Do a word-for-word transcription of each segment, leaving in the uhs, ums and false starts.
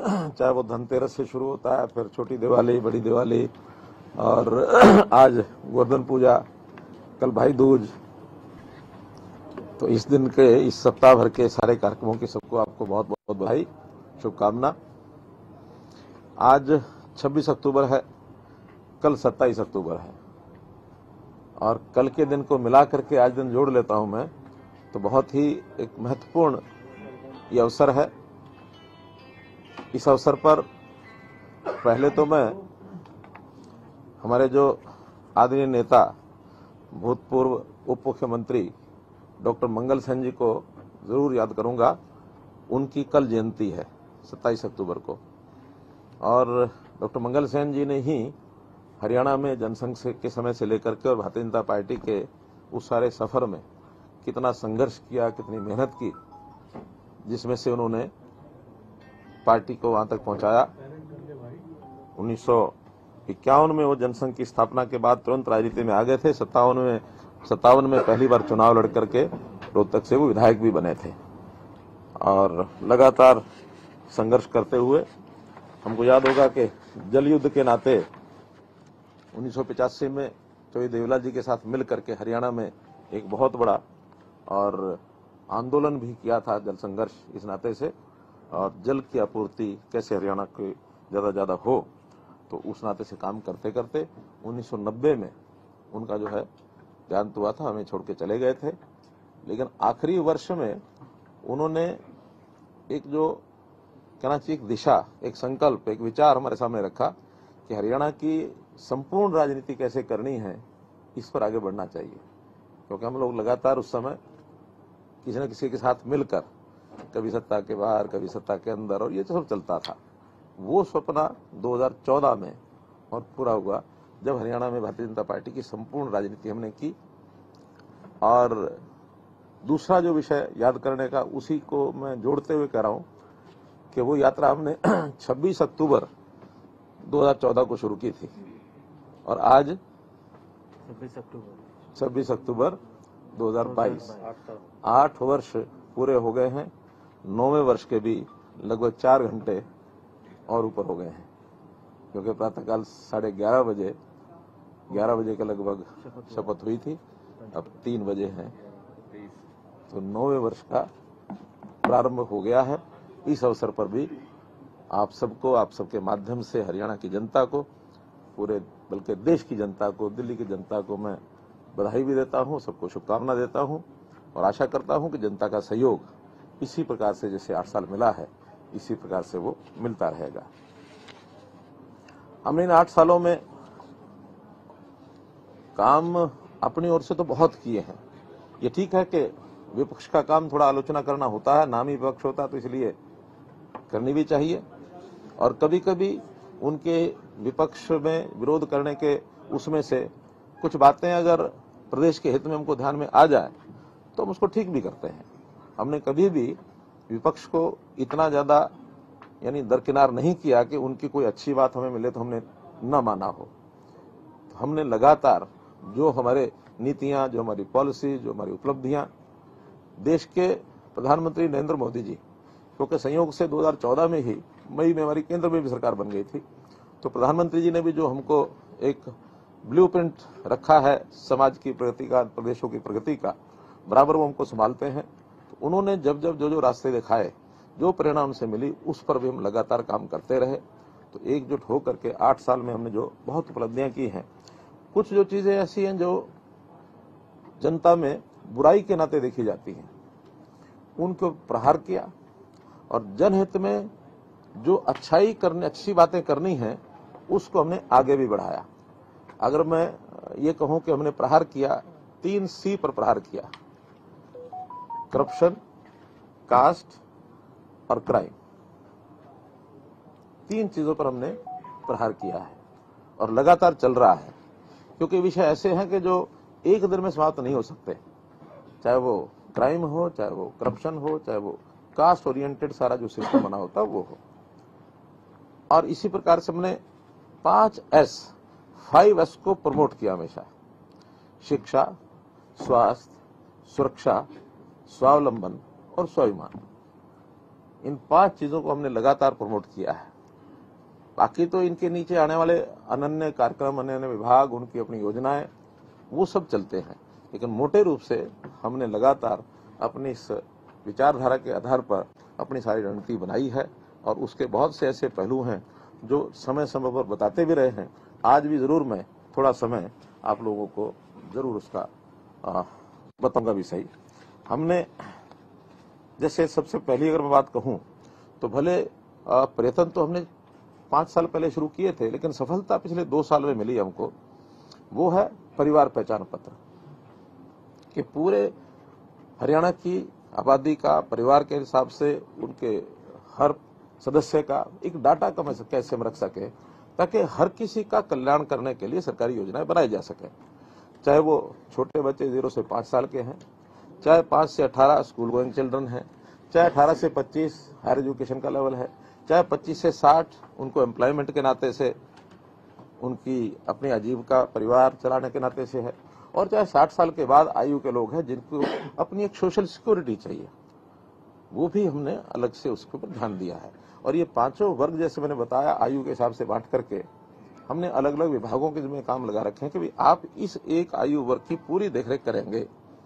चाहे वो धनतेरस से शुरू होता है, फिर छोटी दिवाली, बड़ी दिवाली, और आज गोवर्धन पूजा, कल भाई दूज। तो इस दिन के, इस सप्ताह भर के सारे कार्यक्रमों की सबको आपको बहुत बहुत बधाई, शुभकामना। आज छब्बीस अक्टूबर है, कल सत्ताईस अक्टूबर है, और कल के दिन को मिला करके आज दिन जोड़ लेता हूं मैं, तो बहुत ही एक महत्वपूर्ण ये अवसर है। इस अवसर पर पहले तो मैं हमारे जो आदरणीय नेता, भूतपूर्व उप मुख्यमंत्री डॉक्टर मंगल सेन जी को जरूर याद करूंगा। उनकी कल जयंती है सत्ताईस अक्टूबर को, और डॉक्टर मंगल सेन जी ने ही हरियाणा में जनसंघ के समय से लेकर के और भारतीय जनता पार्टी के उस सारे सफर में कितना संघर्ष किया, कितनी मेहनत की, जिसमें से उन्होंने पार्टी को वहां तक पहुंचाया। उन्नीस सौ इक्यावन में वो जनसंघ की स्थापना के बाद तुरंत राजनीति में आ गए थे। सत्तावन में सत्तावन में पहली बार चुनाव लड़ करके रोहतक से वो विधायक भी बने थे, और लगातार संघर्ष करते हुए, हमको याद होगा कि जल युद्ध के नाते उन्नीस सौ पचासी में चौधरी देवीलाल जी के साथ मिल करके हरियाणा में एक बहुत बड़ा और आंदोलन भी किया था, जल संघर्ष इस नाते से, और जल की आपूर्ति कैसे हरियाणा के ज्यादा ज्यादा हो, तो उस नाते से काम करते करते उन्नीस सौ नब्बे में उनका जो है देहांत हुआ था, हमें छोड़ के चले गए थे। लेकिन आखिरी वर्ष में उन्होंने एक जो कहना चाहिए एक दिशा, एक संकल्प, एक विचार हमारे सामने रखा कि हरियाणा की संपूर्ण राजनीति कैसे करनी है, इस पर आगे बढ़ना चाहिए। क्योंकि हम लोग लगातार उस समय किसी न किसी के साथ मिलकर, कभी सत्ता के बाहर, कभी सत्ता के अंदर, और ये सब चलता था। वो सपना दो हज़ार चौदह में और पूरा हुआ, जब हरियाणा में भारतीय जनता पार्टी की संपूर्ण राजनीति हमने की। और दूसरा जो विषय याद करने का, उसी को मैं जोड़ते हुए कह रहा हूं कि वो यात्रा हमने छब्बीस अक्टूबर दो हज़ार चौदह को शुरू की थी, और आज छब्बीस अक्टूबर छब्बीस अक्टूबर दो हज़ार बाईस, आठ वर्ष पूरे हो गए हैं। नौवें वर्ष के भी लगभग चार घंटे और ऊपर हो गए हैं, क्योंकि प्रातःकाल साढ़े ग्यारह बजे ग्यारह बजे के लगभग शपथ हुई थी, अब तीन बजे हैं, तो नौवें वर्ष का प्रारंभ हो गया है। इस अवसर पर भी आप सबको, आप सबके माध्यम से हरियाणा की जनता को, पूरे बल्कि देश की जनता को, दिल्ली की जनता को मैं बधाई भी देता हूं, सबको शुभकामना देता हूं, और आशा करता हूं कि जनता का सहयोग इसी प्रकार से जैसे आठ साल मिला है, इसी प्रकार से वो मिलता रहेगा। हमने इन आठ सालों में काम अपनी ओर से तो बहुत किए हैं। ये ठीक है कि विपक्ष का काम थोड़ा आलोचना करना होता है, नामी विपक्ष होता है, तो इसलिए करनी भी चाहिए। और कभी कभी उनके विपक्ष में विरोध करने के उसमें से कुछ बातें अगर प्रदेश के हित में हमको ध्यान में आ जाए, तो हम उसको ठीक भी करते हैं। हमने कभी भी विपक्ष को इतना ज्यादा यानी दरकिनार नहीं किया कि उनकी कोई अच्छी बात हमें मिले तो हमने न माना हो। तो हमने लगातार जो हमारे नीतियां, जो हमारी पॉलिसी, जो हमारी उपलब्धियां, देश के प्रधानमंत्री नरेंद्र मोदी जी, क्योंकि संयोग से दो हज़ार चौदह में ही मई में हमारी केंद्र में भी सरकार बन गई थी, तो प्रधानमंत्री जी ने भी जो हमको एक ब्लूप्रिंट रखा है समाज की प्रगति का, प्रदेशों की प्रगति का, बराबर वो हमको संभालते हैं। तो उन्होंने जब जब जो जो रास्ते दिखाए, जो प्रेरणा उनसे मिली, उस पर भी हम लगातार काम करते रहे। तो एकजुट होकर के आठ साल में हमने जो बहुत उपलब्धियां की हैं, कुछ जो चीजें ऐसी हैं जो जनता में बुराई के नाते देखी जाती हैं, उनको प्रहार किया, और जनहित में जो अच्छाई करने, अच्छी बातें करनी है, उसको हमने आगे भी बढ़ाया। अगर मैं ये कहूं कि हमने प्रहार किया, तीन सी पर प्रहार किया, करप्शन, कास्ट और क्राइम, तीन चीजों पर हमने प्रहार किया है, और लगातार चल रहा है। क्योंकि विषय ऐसे हैं कि जो एक दिन में समाप्त नहीं हो सकते, चाहे वो क्राइम हो, चाहे वो करप्शन हो, चाहे वो कास्ट ओरिएंटेड सारा जो सिस्टम बना होता वो हो। और इसी प्रकार से हमने पांच एस, फाइव एस को प्रमोट किया हमेशा: शिक्षा, स्वास्थ्य, सुरक्षा, स्वावलंबन और स्वाभिमान। इन पांच चीजों को हमने लगातार प्रमोट किया है। बाकी तो इनके नीचे आने वाले अनन्य कार्यक्रम, अनन्य विभाग, उनकी अपनी योजनाएं, वो सब चलते हैं, लेकिन मोटे रूप से हमने लगातार अपनी इस विचारधारा के आधार पर अपनी सारी रणनीति बनाई है और उसके बहुत से ऐसे पहलू हैं जो समय समय पर बताते भी रहे हैं। आज भी जरूर मैं थोड़ा समय आप लोगों को जरूर उसका बताऊंगा भी सही। हमने जैसे सबसे पहली अगर मैं बात कहूं तो भले प्रयत्न तो हमने पांच साल पहले शुरू किए थे, लेकिन सफलता पिछले दो साल में मिली हमको। वो है परिवार पहचान पत्र कि पूरे हरियाणा की आबादी का परिवार के हिसाब से उनके हर सदस्य का एक डाटा कम कैसे हम रख सके ताकि हर किसी का कल्याण करने के लिए सरकारी योजनाएं बनाई जा सके। चाहे वो छोटे बच्चे जीरो से पांच साल के हैं, चाहे पांच से अठारह स्कूल गोइंग चिल्ड्रन हैं, चाहे अठारह से पच्चीस हायर एजुकेशन का लेवल है, चाहे पच्चीस से साठ उनको एम्प्लॉयमेंट के नाते से उनकी अपनी आजीविका परिवार चलाने के नाते से है, और चाहे साठ साल के बाद आयु के लोग हैं जिनको अपनी एक सोशल सिक्योरिटी चाहिए, वो भी हमने अलग से उसके ऊपर ध्यान दिया है। और ये पांचों वर्ग जैसे मैंने बताया आयु के हिसाब से बांट करके हमने अलग अलग विभागों के जिम्मे काम लगा रखे हैं कि भाई आप इस एक आयु वर्ग की पूरी देखरेख करेंगे।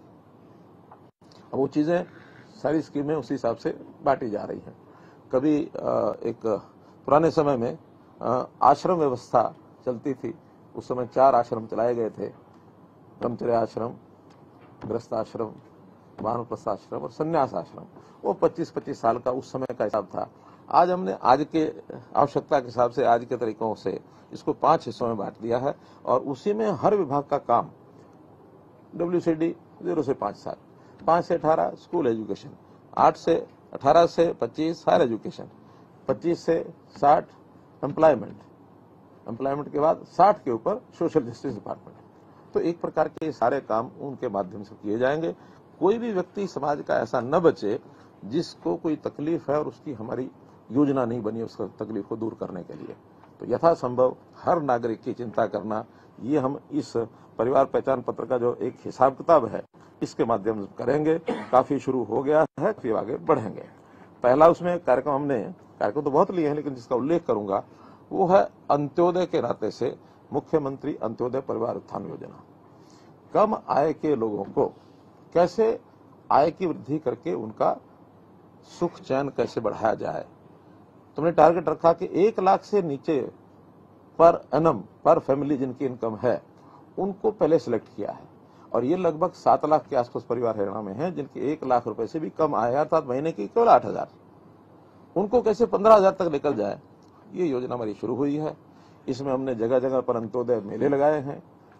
वो चीजें सारी स्कीमें उसी हिसाब से बांटी जा रही हैं। कभी एक पुराने समय में आश्रम व्यवस्था चलती थी, उस समय चार आश्रम चलाए गए थे, ब्रह्मचर्य आश्रम, गृहस्थ आश्रम, वानप्रस्थ आश्रम और संन्यास आश्रम। वो पच्चीस पच्चीस साल का उस समय का हिसाब था। आज हमने आज के आवश्यकता के हिसाब से आज के तरीकों से इसको पांच हिस्सों में बांट दिया है और उसी में हर विभाग का काम डब्ल्यू सी डी जीरो से पांच साल, पांच से अठारह स्कूल एजुकेशन, आठ से अठारह से पच्चीस हायर एजुकेशन, पच्चीस से साठ एम्प्लॉयमेंट, एम्प्लॉयमेंट के बाद साठ के ऊपर सोशल जस्टिस डिपार्टमेंट। तो एक प्रकार के सारे काम उनके माध्यम से किए जाएंगे। कोई भी व्यक्ति समाज का ऐसा न बचे जिसको कोई तकलीफ है और उसकी हमारी योजना नहीं बनी उसका तकलीफ को दूर करने के लिए। तो यथासंभव हर नागरिक की चिंता करना, ये हम इस परिवार पहचान पत्र का जो एक हिसाब किताब है इसके माध्यम से करेंगे। काफी शुरू हो गया है, फिर आगे बढ़ेंगे। पहला उसमें कार्यक्रम हमने कार्यक्रम तो बहुत लिए हैं, लेकिन जिसका उल्लेख करूंगा वो है अंत्योदय के नाते से मुख्यमंत्री अंत्योदय परिवार उत्थान योजना। कम आय के लोगों को कैसे आय की वृद्धि करके उनका सुख चैन कैसे बढ़ाया जाए। तुमने टारगेट रखा कि एक लाख से नीचे पर एनम पर फैमिली जिनकी इनकम है उनको पहले सिलेक्ट किया है, और ये लगभग सात लाख के आसपास परिवार हरियाणा में हैं जिनकी एक लाख रुपए से भी कम आय है, अर्थात महीने की केवल आठ हजार। उनको कैसे पंद्रह हजार तक निकल जाए, ये योजना हमारी शुरू हुई है। इसमें हमने जगह जगह पर अंत्योदय मेले लगाए हैं,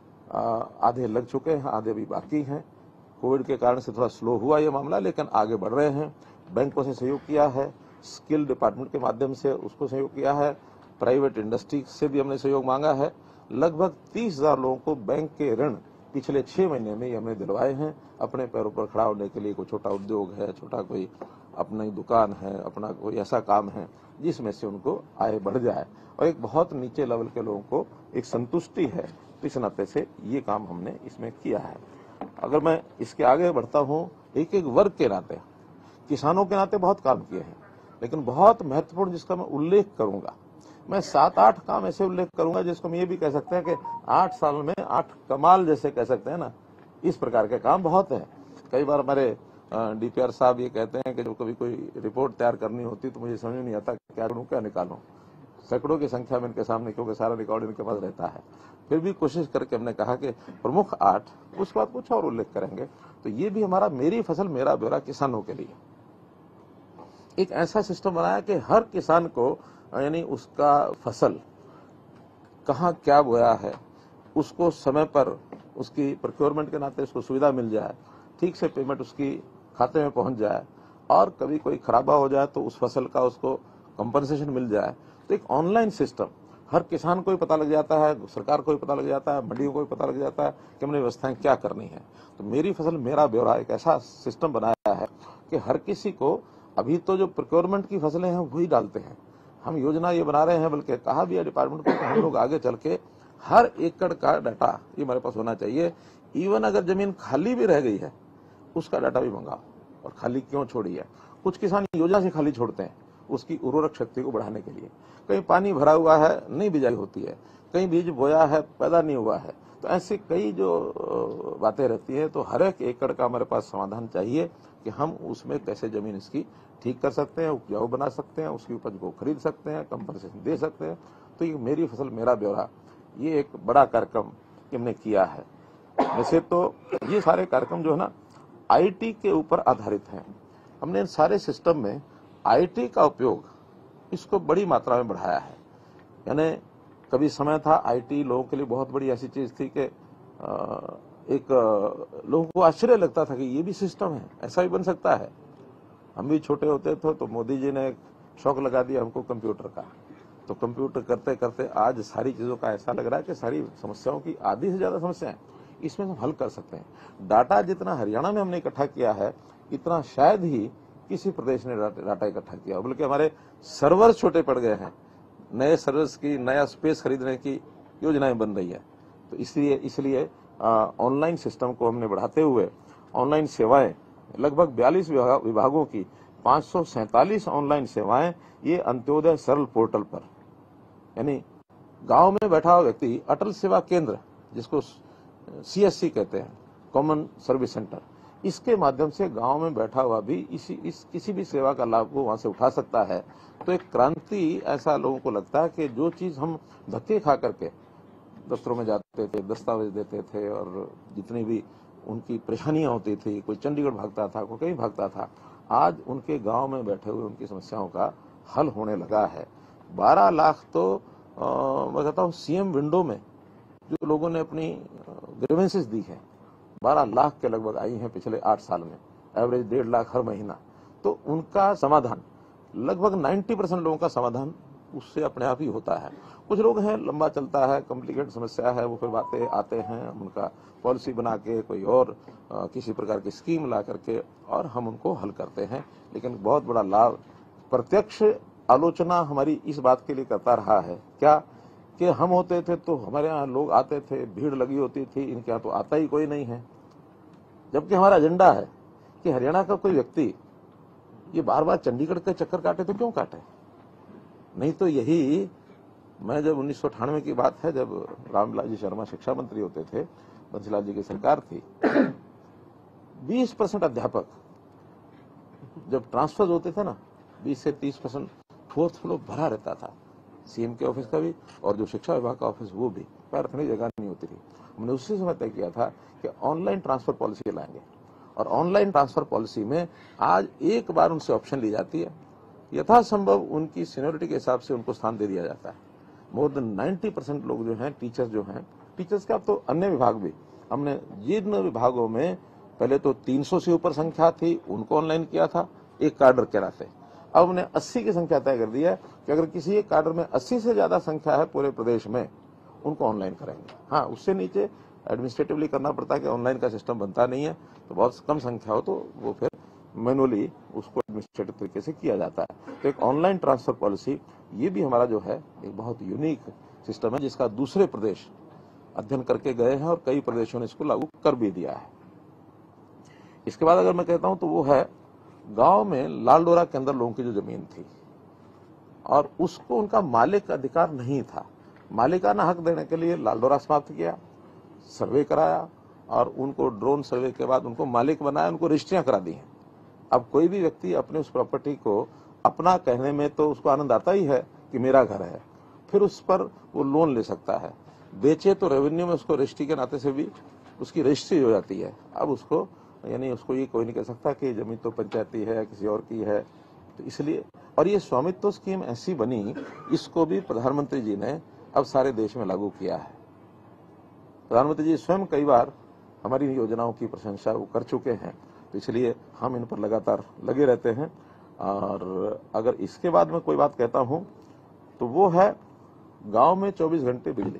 आधे लग चुके हैं, आधे भी बाकी हैं। कोविड के कारण से थोड़ा स्लो हुआ ये मामला, लेकिन आगे बढ़ रहे हैं। बैंकों से सहयोग किया है, स्किल डिपार्टमेंट के माध्यम से उसको सहयोग किया है, प्राइवेट इंडस्ट्री से भी हमने सहयोग मांगा है। लगभग तीस हजार लोगों को बैंक के ऋण पिछले छह महीने में ही हमने दिलवाए हैं, अपने पैरों पर खड़ा होने के लिए। कोई छोटा उद्योग है, छोटा कोई अपनी दुकान है, अपना कोई ऐसा काम है जिसमें से उनको आय बढ़ जाए और एक बहुत नीचे लेवल के लोगों को एक संतुष्टि है, इस नाते से ये काम हमने इसमें किया है। अगर मैं इसके आगे बढ़ता हूँ, एक एक वर्ग के नाते, किसानों के नाते बहुत काम किए हैं, लेकिन बहुत महत्वपूर्ण जिसका मैं उल्लेख करूंगा, मैं सात आठ काम ऐसे उल्लेख करूंगा जिसको हम ये भी कह सकते हैं कि आठ साल में आठ कमाल जैसे कह सकते हैं ना, इस प्रकार के काम बहुत हैं। कई बार हमारे डीपीआर साहब ये कहते हैं कि जब कभी कोई रिपोर्ट तैयार करनी होती तो मुझे समझ नहीं आता क्या करूं क्या निकालूं, सैकड़ों की संख्या में इनके सामने, क्योंकि सारा रिकॉर्ड इनके पास रहता है। फिर भी कोशिश करके हमने कहा कि प्रमुख आठ, उसके बाद कुछ और उल्लेख करेंगे। तो ये भी हमारा मेरी फसल मेरा ब्यौरा किसानों के लिए एक ऐसा सिस्टम बनाया कि हर किसान को, यानी उसका फसल कहाँ क्या बोया है उसको समय पर उसकी प्रोक्योरमेंट के नाते उसको सुविधा मिल जाए, ठीक से पेमेंट उसकी खाते में पहुंच जाए, और कभी कोई खराबा हो जाए तो उस फसल का उसको कंपनसेशन मिल जाए। तो एक ऑनलाइन सिस्टम हर किसान को ही पता लग जाता है, सरकार को ही पता लग जाता है, मंडियों को भी पता लग जाता है कि हमने व्यवस्थाएं क्या करनी है। तो मेरी फसल मेरा ब्यौरा एक ऐसा सिस्टम बनाया है कि हर किसी को, अभी तो जो प्रोक्योरमेंट की फसलें हैं वही डालते हैं, हम योजना ये बना रहे हैं, बल्कि कहा भी है डिपार्टमेंट को कि हम लोग आगे चल के हर एकड़ का डाटा ये हमारे पास होना चाहिए। इवन अगर जमीन खाली भी रह गई है उसका डाटा भी मंगाओ, और खाली क्यों छोड़ी है कुछ किसान योजना से खाली छोड़ते हैं उसकी उर्वरक शक्ति को बढ़ाने के लिए। कहीं पानी भरा हुआ है, नहीं बिजाई होती है, कहीं बीज बोया है, पैदा नहीं हुआ है। तो ऐसे कई जो बातें रहती है, तो हर एक एकड़ का हमारे पास समाधान चाहिए कि हम उसमें कैसे जमीन इसकी ठीक कर सकते हैं, उपजाऊ बना सकते हैं, उसकी उपज को खरीद सकते हैं, कंपनसेशन दे सकते हैं। तो ये मेरी फसल मेरा ब्यौरा, ये एक बड़ा कार्यक्रम हमने किया है। वैसे तो ये सारे कार्यक्रम जो है ना आईटी के ऊपर आधारित हैं। हमने इन सारे सिस्टम में आईटी का उपयोग इसको बड़ी मात्रा में बढ़ाया है। यानी कभी समय था आईटी लोगों के लिए बहुत बड़ी ऐसी चीज थी कि एक लोगों को आश्चर्य लगता था कि ये भी सिस्टम है, ऐसा भी बन सकता है। हम भी छोटे होते थे तो मोदी जी ने शौक लगा दिया हमको कंप्यूटर का, तो कंप्यूटर करते करते आज सारी चीजों का ऐसा लग रहा है कि सारी समस्याओं की आधी से ज्यादा समस्याएं इसमें हम हल कर सकते हैं। डाटा जितना हरियाणा में हमने इकट्ठा किया है इतना शायद ही किसी प्रदेश ने डाटा इकट्ठा किया, बल्कि हमारे सर्वर छोटे पड़ गए हैं। नए सर्वर्स की नया स्पेस खरीदने की योजनाएं बन रही है। तो इसलिए इसलिए ऑनलाइन सिस्टम को हमने बढ़ाते हुए ऑनलाइन सेवाएं लगभग बयालीस विभागों की पांच सौ सैंतालीस ऑनलाइन सेवाएं ये अंत्योदय सरल पोर्टल पर, यानी गांव में बैठा हुआ व्यक्ति अटल सेवा केंद्र जिसको सीएससी कहते हैं, कॉमन सर्विस सेंटर, इसके माध्यम से गांव में बैठा हुआ भी इसी इस किसी भी सेवा का लाभ वो वहां से उठा सकता है। तो एक क्रांति ऐसा लोगों को लगता है कि जो चीज हम धक्के खा करके दफ्तरों में जाते थे, दस्तावेज देते थे और जितनी भी उनकी परेशानियां होती थी, कोई चंडीगढ़ भागता था, कोई कहीं भागता था, आज उनके गांव में बैठे हुए उनकी समस्याओं का हल होने लगा है। बारह लाख तो आ, मैं कहता हूँ सीएम विंडो में जो लोगों ने अपनी ग्रीवेंसेस दी है बारह लाख के लगभग आई हैं पिछले आठ साल में, एवरेज डेढ़ लाख हर महीना। तो उनका समाधान लगभग नब्बे परसेंट लोगों का समाधान उससे अपने आप ही होता है। कुछ लोग हैं लंबा चलता है, कॉम्प्लिकेटेड समस्या है, वो फिर बातें आते हैं, हम उनका पॉलिसी बना के कोई और आ, किसी प्रकार की स्कीम ला करके और हम उनको हल करते हैं। लेकिन बहुत बड़ा लाभ प्रत्यक्ष आलोचना हमारी इस बात के लिए करता रहा है क्या कि हम होते थे तो हमारे यहाँ लोग आते थे, भीड़ लगी होती थी, इनके यहाँ तो आता ही कोई नहीं है। जबकि हमारा एजेंडा है कि हरियाणा का कोई व्यक्ति ये बार बार चंडीगढ़ के चक्कर काटे तो क्यों काटे। नहीं तो यही मैं जब उन्नीस सौ अठानवे की बात है, जब रामविलास जी शर्मा शिक्षा मंत्री होते थे, बंसीलाल जी की सरकार थी, बीस परसेंट अध्यापक जब ट्रांसफर होते थे ना, बीस से तीस परसेंट फोर्थ फ्लोर भरा रहता था, सीएम के ऑफिस का भी और जो शिक्षा विभाग का ऑफिस वो भी, पैर रखने की जगह नहीं होती थी। हमने उसी समय तय किया था कि ऑनलाइन ट्रांसफर पॉलिसी लाएंगे और ऑनलाइन ट्रांसफर पॉलिसी में आज एक बार उनसे ऑप्शन ली जाती है, यथासंभव उनकी सीनियरिटी के हिसाब से उनको स्थान दे दिया जाता है। मोर देन नाइन्टी परसेंट लोग जो हैं टीचर्स जो हैं, टीचर्स का अब तो अन्य विभाग भी, हमने जिन विभागों में पहले तो तीन सौ से ऊपर संख्या थी उनको ऑनलाइन किया था एक कार्डर के नाते, अब हमने अस्सी की संख्या तय कर दी है कि अगर किसी एक कार्डर में अस्सी से ज्यादा संख्या है पूरे प्रदेश में, उनको ऑनलाइन करेंगे। हाँ, उससे नीचे एडमिनिस्ट्रेटिवली करना पड़ता है कि ऑनलाइन का सिस्टम बनता नहीं है, तो बहुत कम संख्या हो तो वो फिर मैनुअली उसको एडमिनिस्ट्रेटिव तरीके से किया जाता है। तो एक ऑनलाइन ट्रांसफर पॉलिसी ये भी हमारा जो है एक बहुत यूनिक सिस्टम है जिसका दूसरे प्रदेश अध्ययन करके गए हैं और कई प्रदेशों ने इसको लागू कर भी दिया है। इसके बाद अगर मैं कहता हूं तो वो है गांव में लालडोरा के अंदर लोगों की जो जमीन थी और उसको उनका मालिक अधिकार नहीं था, मालिकाना हक देने के लिए लालडोरा समाप्त किया, सर्वे कराया और उनको ड्रोन सर्वे के बाद उनको मालिक बनाया, उनको रजिस्ट्रियां करा दी हैं। अब कोई भी व्यक्ति अपने उस प्रॉपर्टी को अपना कहने में तो उसको आनंद आता ही है कि मेरा घर है, फिर उस पर वो लोन ले सकता है, बेचे तो रेवेन्यू में उसको रजिस्ट्री के नाते से भी उसकी रजिस्ट्री हो जाती है। अब उसको यानी उसको ये कोई नहीं कह सकता कि जमीन तो पंचायती है किसी और की है। तो इसलिए और ये स्वामित्व स्कीम ऐसी बनी, इसको भी प्रधानमंत्री जी ने अब सारे देश में लागू किया है। प्रधानमंत्री जी स्वयं कई बार हमारी योजनाओं की प्रशंसा वो कर चुके हैं, तो इसलिए हम इन पर लगातार लगे रहते हैं। और अगर इसके बाद में कोई बात कहता हूं तो वो है गांव में चौबीस घंटे बिजली।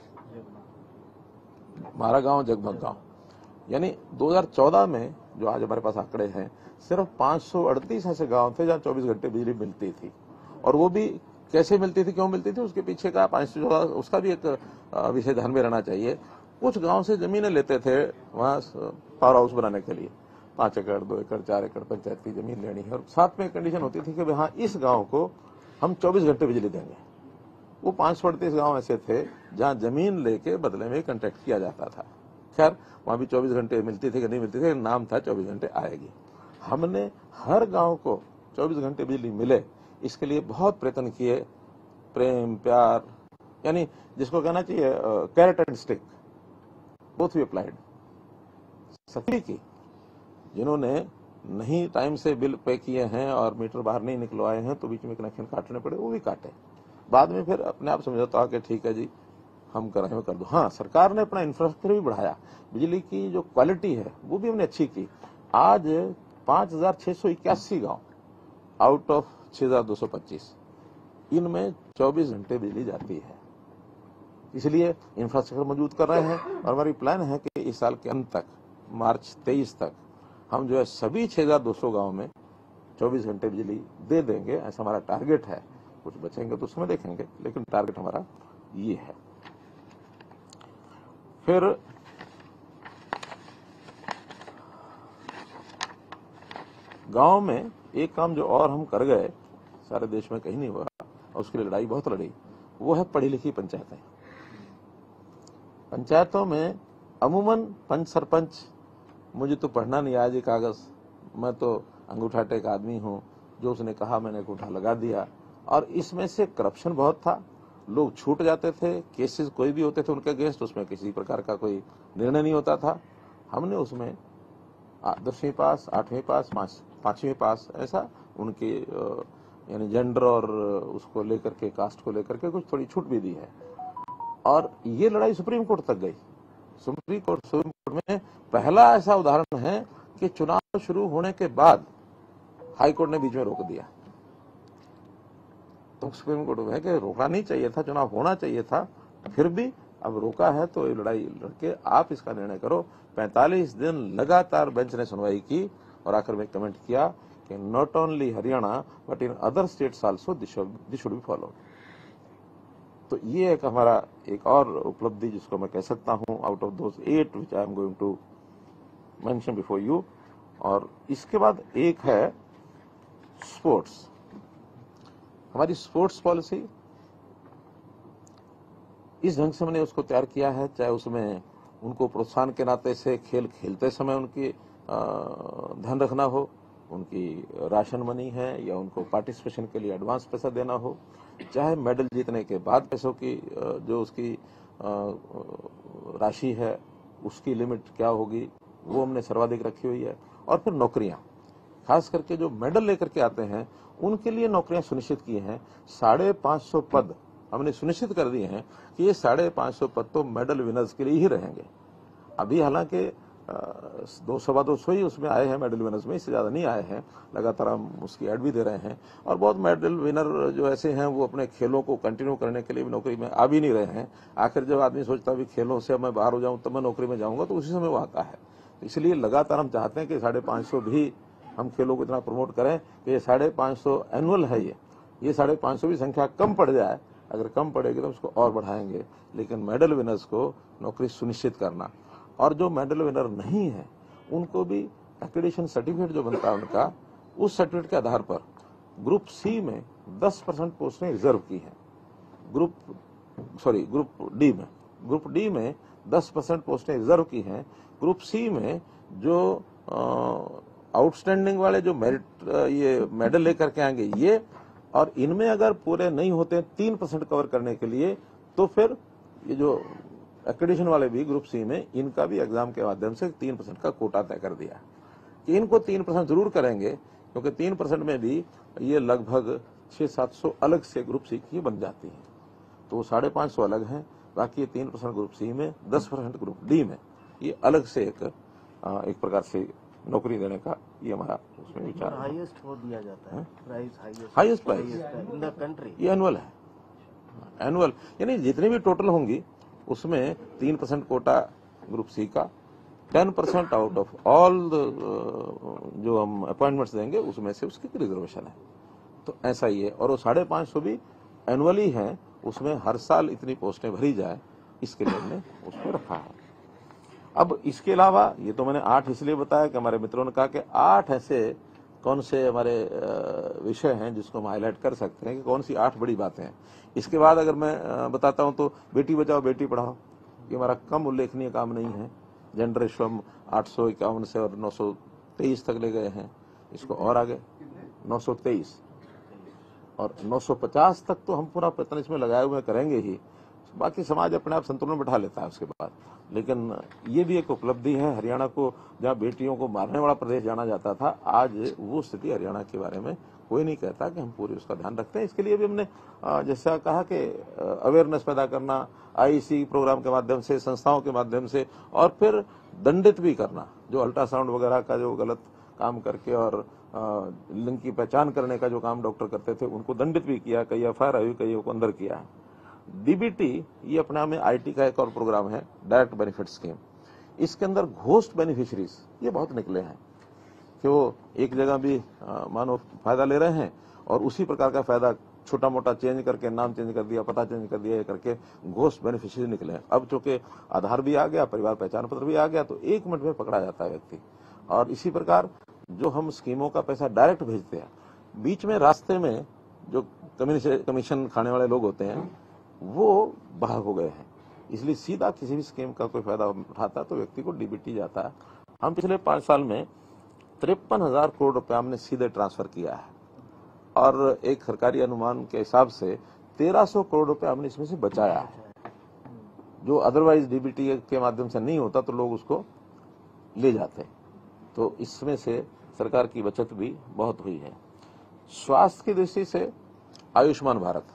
हमारा गांव जगमग गांव, यानी दो हज़ार चौदह में जो आज हमारे पास आंकड़े हैं, सिर्फ पांच सौ अड़तीस ऐसे गांव थे जहां चौबीस घंटे बिजली मिलती थी। और वो भी कैसे मिलती थी, क्यों मिलती थी, उसके पीछे का पांच सौ चौदह उसका भी एक विषय ध्यान में रहना चाहिए। कुछ गांव से जमीनें लेते थे वहां पावर हाउस बनाने के लिए, पाँच एकड़, दो एकड़, चार एकड़ पंचायत की जमीन लेनी है, और साथ में कंडीशन होती थी कि हाँ इस गांव को हम चौबीस घंटे बिजली देंगे। वो पांच सौ अड़तीस गाँव ऐसे थे जहां जमीन लेके बदले में कॉन्ट्रैक्ट किया जाता था। खैर वहां भी चौबीस घंटे मिलती थी कि नहीं मिलती थी, नाम था चौबीस घंटे आएगी। हमने हर गांव को चौबीस घंटे बिजली मिले इसके लिए बहुत प्रयत्न किए, प्रेम प्यार, यानी जिसको कहना चाहिए carrot and stick, both we applied. सख्ती की, जिन्होंने नहीं टाइम से बिल पे किए हैं और मीटर बाहर नहीं निकलवाए हैं तो बीच में कनेक्शन काटने पड़े, वो भी काटे। बाद में फिर अपने आप समझौता आ कि ठीक है जी हम कर रहे हैं कर दो। हाँ, सरकार ने अपना इंफ्रास्ट्रक्चर भी बढ़ाया, बिजली की जो क्वालिटी है वो भी हमने अच्छी की। आज पांच हजार छह सौ इक्यासी गाँव आउट ऑफ छह हजार दो सौ पच्चीस, इनमें चौबीस घंटे बिजली जाती है। इसलिए इंफ्रास्ट्रक्चर मौजूद कर रहे हैं और हमारी प्लान है कि इस साल के अंत तक, मार्च तेईस तक, हम जो है सभी छह हजार दो सौ गाँव में चौबीस घंटे बिजली दे देंगे, ऐसा हमारा टारगेट है। कुछ बचेंगे तो उसमें देखेंगे, लेकिन टारगेट हमारा ये है। फिर गांव में एक काम जो और हम कर गए, सारे देश में कहीं नहीं हुआ और उसके लिए लड़ाई बहुत लड़ी, वो है पढ़ी लिखी पंचायतें। पंचायतों में अमूमन पंच सरपंच, मुझे तो पढ़ना नहीं आया जी कागज, मैं तो अंगूठाटे का आदमी हूं, जो उसने कहा मैंने अंगूठा लगा दिया। और इसमें से करप्शन बहुत था, लोग छूट जाते थे, केसेस कोई भी होते थे उनके अगेंस्ट, उसमें किसी प्रकार का कोई निर्णय नहीं होता था। हमने उसमें दसवीं पास, आठवीं पास, पांचवीं पास, ऐसा उनके यानी जेंडर और उसको लेकर के, कास्ट को लेकर के कुछ थोड़ी छूट भी दी है। और ये लड़ाई सुप्रीम कोर्ट तक गई। सुप्रीम कोर्ट सुप्रीम कोर्ट में पहला ऐसा उदाहरण है कि चुनाव शुरू होने के बाद हाई कोर्ट ने बीच में रोक दिया। तो सुप्रीम कोर्ट में कि रोकना नहीं चाहिए था, चुनाव होना चाहिए था, फिर भी अब रोका है तो ये लड़ाई लड़के आप इसका निर्णय करो। पैंतालीस दिन लगातार बेंच ने सुनवाई की और आखिर में कमेंट किया कि not only Haryana but in other states also this should be follow. तो ये एक हमारा एक और उपलब्धि जिसको मैं कह सकता हूं, out of those eight which I am going to mention before you. और इसके बाद एक है स्पोर्ट्स। हमारी स्पोर्ट्स पॉलिसी इस ढंग से मैंने उसको तैयार किया है, चाहे उसमें उनको प्रोत्साहन के नाते से खेल खेलते समय उनकी ध्यान रखना हो, उनकी राशन मनी है या उनको पार्टिसिपेशन के लिए एडवांस पैसा देना हो, चाहे मेडल जीतने के बाद पैसों की जो उसकी राशि है उसकी लिमिट क्या होगी वो हमने सर्वाधिक रखी हुई है। और फिर नौकरियां, खास करके जो मेडल लेकर के आते हैं उनके लिए नौकरियां सुनिश्चित की हैं। साढ़े पांच सौ पद हमने सुनिश्चित कर दिए हैं कि ये साढ़े पांच सौ पद तो मेडल विनर्स के लिए ही रहेंगे। अभी हालांकि दो सवा दो सौ ही उसमें आए हैं मेडल विनर्स में, इससे ज्यादा नहीं आए हैं। लगातार हम उसकी ऐड भी दे रहे हैं और बहुत मेडल विनर जो ऐसे हैं वो अपने खेलों को कंटिन्यू करने के लिए भी नौकरी में आ भी नहीं रहे हैं। आखिर जब आदमी सोचता है खेलों से मैं बाहर हो जाऊं तब मैं नौकरी में जाऊंगा, तो उसी समय वो आता है। इसलिए लगातार हम चाहते हैं कि साढ़े पांच सौ भी हम खेलों को इतना प्रमोट करें कि ये साढ़े पांच सौ एनुअल है, ये ये साढ़े पांच सौ भी संख्या कम पड़ जाए। अगर कम पड़ेगी तो उसको और बढ़ाएंगे, लेकिन मेडल विनर्स को नौकरी सुनिश्चित करना। और जो मेडल विनर नहीं है उनको भी एक्रेडिटेशन सर्टिफिकेट जो बनता है उनका, उस सर्टिफिकेट के आधार पर ग्रुप सी में दस परसेंट पोस्टें रिजर्व की हैं। ग्रुप सॉरी ग्रुप डी में ग्रुप डी में दस परसेंट पोस्टें रिजर्व की हैं। ग्रुप सी में जो आउटस्टैंडिंग वाले जो मेरिट ये मेडल लेकर के आएंगे ये, और इनमें अगर पूरे नहीं होते तीन परसेंट कवर करने के लिए, तो फिर ये जो एक्रेडिटेशन वाले भी ग्रुप सी में, इनका भी एग्जाम के माध्यम से तीन परसेंट का कोटा तय कर दिया कि इनको तीन परसेंट जरूर करेंगे, क्योंकि तीन परसेंट में भी ये लगभग छह सात सौ अलग से ग्रुप सी की बन जाती है। तो साढ़े पांच सौ अलग हैं, बाकी तीन परसेंट ग्रुप सी में, दस परसेंट ग्रुप डी में, ये अलग से एक एक प्रकार से नौकरी देने का ये हमारा उसमें विचार है। हाईएस्ट वो दिया जाता है price, highest highest price in the country, ये एनुअल है। एनुअल यानी जितनी भी टोटल होंगी उसमें तीन परसेंट कोटा ग्रुप सी का, ten percent out of all जो हम अपॉइंटमेंट्स देंगे उसमें से उसकी रिजर्वेशन है। तो ऐसा ही है। और वो साढ़े पांच सौ भी एनुअली हैं, उसमें हर साल इतनी पोस्टें भरी जाए, इसके लिए हमने उसमें रखा है। अब इसके अलावा ये तो मैंने आठ इसलिए बताया कि हमारे मित्रों ने कहा कि आठ ऐसे कौन से हमारे विषय हैं जिसको हम हाईलाइट कर सकते हैं कि कौन सी आठ बड़ी बातें हैं। इसके बाद अगर मैं बताता हूं तो बेटी बचाओ बेटी पढ़ाओ, ये हमारा कम उल्लेखनीय काम नहीं है। जेंडर रेशो हम आठ सौ इक्यावन से और नौ सौ तेईस तक ले गए हैं, इसको और आगे नौ सौ तेईस और नौ सौ पचास तक तो हम पूरा प्रयत्न इसमें लगाए हुए करेंगे ही। बाकी समाज अपने आप संतुलन बिठा लेता है उसके बाद। लेकिन ये भी एक उपलब्धि है हरियाणा को, जहाँ बेटियों को मारने वाला प्रदेश जाना जाता था, आज वो स्थिति हरियाणा के बारे में कोई नहीं कहता कि हम पूरी उसका ध्यान रखते हैं। इसके लिए भी हमने जैसा कहा कि अवेयरनेस पैदा करना, आईसी प्रोग्राम के माध्यम से, संस्थाओं के माध्यम से, और फिर दंडित भी करना जो अल्ट्रासाउंड वगैरह का जो गलत काम करके और लिंग की पहचान करने का जो काम डॉक्टर करते थे उनको दंडित भी किया, कई एफ आई आर आई, कई को अंदर किया है। डीबीटी ये अपने आप में आईटी का एक और प्रोग्राम है, डायरेक्ट बेनिफिट स्कीम। इसके अंदर घोस्ट बेनिफिशरीज ये बहुत निकले हैं कि वो एक जगह भी मानो फायदा ले रहे हैं और उसी प्रकार का फायदा छोटा मोटा चेंज करके, नाम चेंज कर दिया, पता चेंज कर दिया, ये करके घोस्ट बेनिफिशरी निकले हैं। अब चूंकि आधार भी आ गया, परिवार पहचान पत्र भी आ गया, तो एक मिनट में पकड़ा जाता है व्यक्ति। और इसी प्रकार जो हम स्कीमों का पैसा डायरेक्ट भेजते हैं, बीच में रास्ते में जो कमीशन खाने वाले लोग होते हैं वो बाहर हो गए हैं, इसलिए सीधा किसी भी स्कीम का कोई फायदा उठाता है तो व्यक्ति को डीबीटी जाता है। हम पिछले पांच साल में तिरपन हजार करोड़ रुपया हमने सीधे ट्रांसफर किया है और एक सरकारी अनुमान के हिसाब से तेरह सौ करोड़ रुपया हमने इसमें से बचाया है, जो अदरवाइज डीबीटी के माध्यम से नहीं होता तो लोग उसको ले जाते। तो इसमें से सरकार की बचत भी बहुत हुई है। स्वास्थ्य की दृष्टि से आयुष्मान भारत,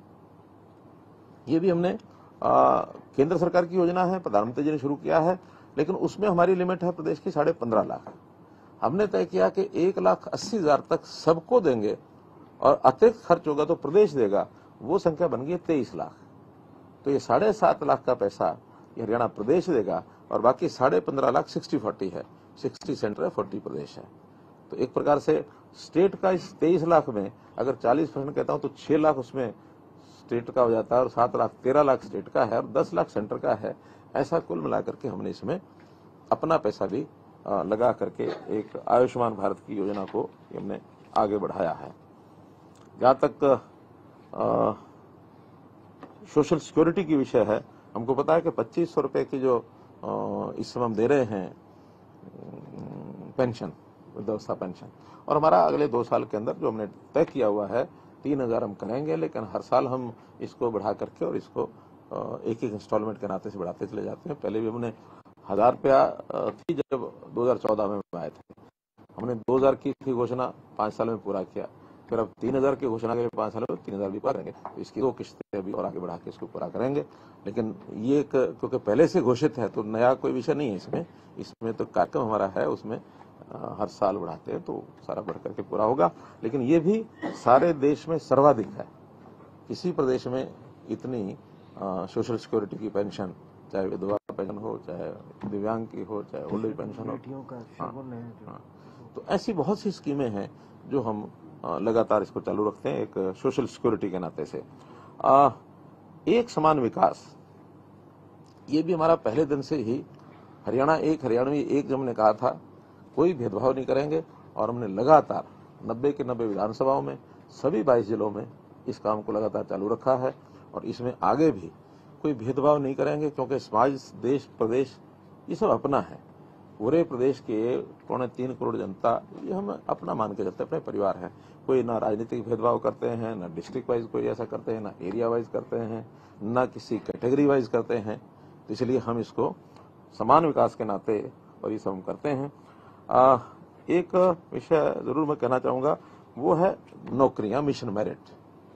ये भी हमने आ, केंद्र सरकार की योजना है, प्रधानमंत्री जी ने शुरू किया है, लेकिन उसमें हमारी लिमिट है प्रदेश की साढ़े पंद्रह लाख। हमने तय किया कि एक लाख अस्सी हजार तक सबको देंगे और अतिरिक्त खर्च होगा तो प्रदेश देगा, वो संख्या बन गई तेईस लाख। तो ये साढ़े सात लाख का पैसा ये हरियाणा प्रदेश देगा और बाकी साढ़े पंद्रह लाख सिक्सटी फोर्टी है, सिक्सटी सेंटर है, फोर्टी प्रदेश है। तो एक प्रकार से स्टेट का इस तेईस लाख में अगर चालीस परसेंट कहता हूं तो छह लाख उसमें स्टेट का हो जाता है और सात लाख तेरह लाख स्टेट का है और दस लाख सेंटर का है। ऐसा कुल मिलाकर के हमने इसमें अपना पैसा भी लगा करके एक आयुष्मान भारत की योजना को हमने आगे बढ़ाया है। जहां तक आ, सोशल सिक्योरिटी की विषय है, हमको पता है कि पच्चीस सौ रुपए की जो आ, इस समय हम दे रहे हैं पेंशन, वृद्धावस्था पेंशन, और हमारा अगले दो साल के अंदर जो हमने तय किया हुआ है तीन हजार हम करेंगे, लेकिन हर साल हम इसको बढ़ा करके और इसको एक एक इंस्टॉलमेंट के नाते से बढ़ाते चले जाते हैं। पहले भी हमने हजार रुपया थी जब दो हजार चौदह में आए थे, हमने दो हजार की थी घोषणा, पांच साल में पूरा किया, फिर अब तीन हजार की घोषणा के पांच साल में तीन हजार भी पूरा करेंगे। तो इसकी दो किस्तें अभी और आगे बढ़ा के इसको पूरा करेंगे। लेकिन ये क्योंकि पहले से घोषित है तो नया कोई विषय नहीं है इसमें, इसमें तो कार्यक्रम हमारा है, उसमें हर साल बढ़ाते हैं तो सारा बढ़ करके पूरा होगा। लेकिन ये भी सारे देश में सर्वाधिक है, किसी प्रदेश में इतनी सोशल सिक्योरिटी की पेंशन, चाहे विधवा पेंशन हो, चाहे दिव्यांग की हो, चाहे ओल्ड एज पेंशन हो, हाँ, तो ऐसी बहुत सी स्कीमें हैं जो हम लगातार इसको चालू रखते हैं एक सोशल सिक्योरिटी के नाते से। आ, एक समान विकास, ये भी हमारा पहले दिन से ही हरियाणा एक हरियाणवी एक जब हमने कहा था, कोई भेदभाव नहीं करेंगे, और हमने लगातार नब्बे के नब्बे विधानसभाओं में सभी बाईस जिलों में इस काम को लगातार चालू रखा है और इसमें आगे भी कोई भेदभाव नहीं करेंगे, क्योंकि समाज, देश, प्रदेश ये सब अपना है। पूरे प्रदेश के पौने तीन करोड़ जनता ये हम अपना मान के चलते, अपने परिवार है। कोई ना राजनीतिक भेदभाव करते हैं, ना डिस्ट्रिक्ट वाइज कोई ऐसा करते हैं, ना एरिया वाइज करते हैं, ना किसी कैटेगरी वाइज करते हैं। तो इसलिए हम इसको समान विकास के नाते और ये सब हम करते हैं। आ, एक विषय जरूर मैं कहना चाहूंगा, वो है नौकरियां, मिशन मेरिट।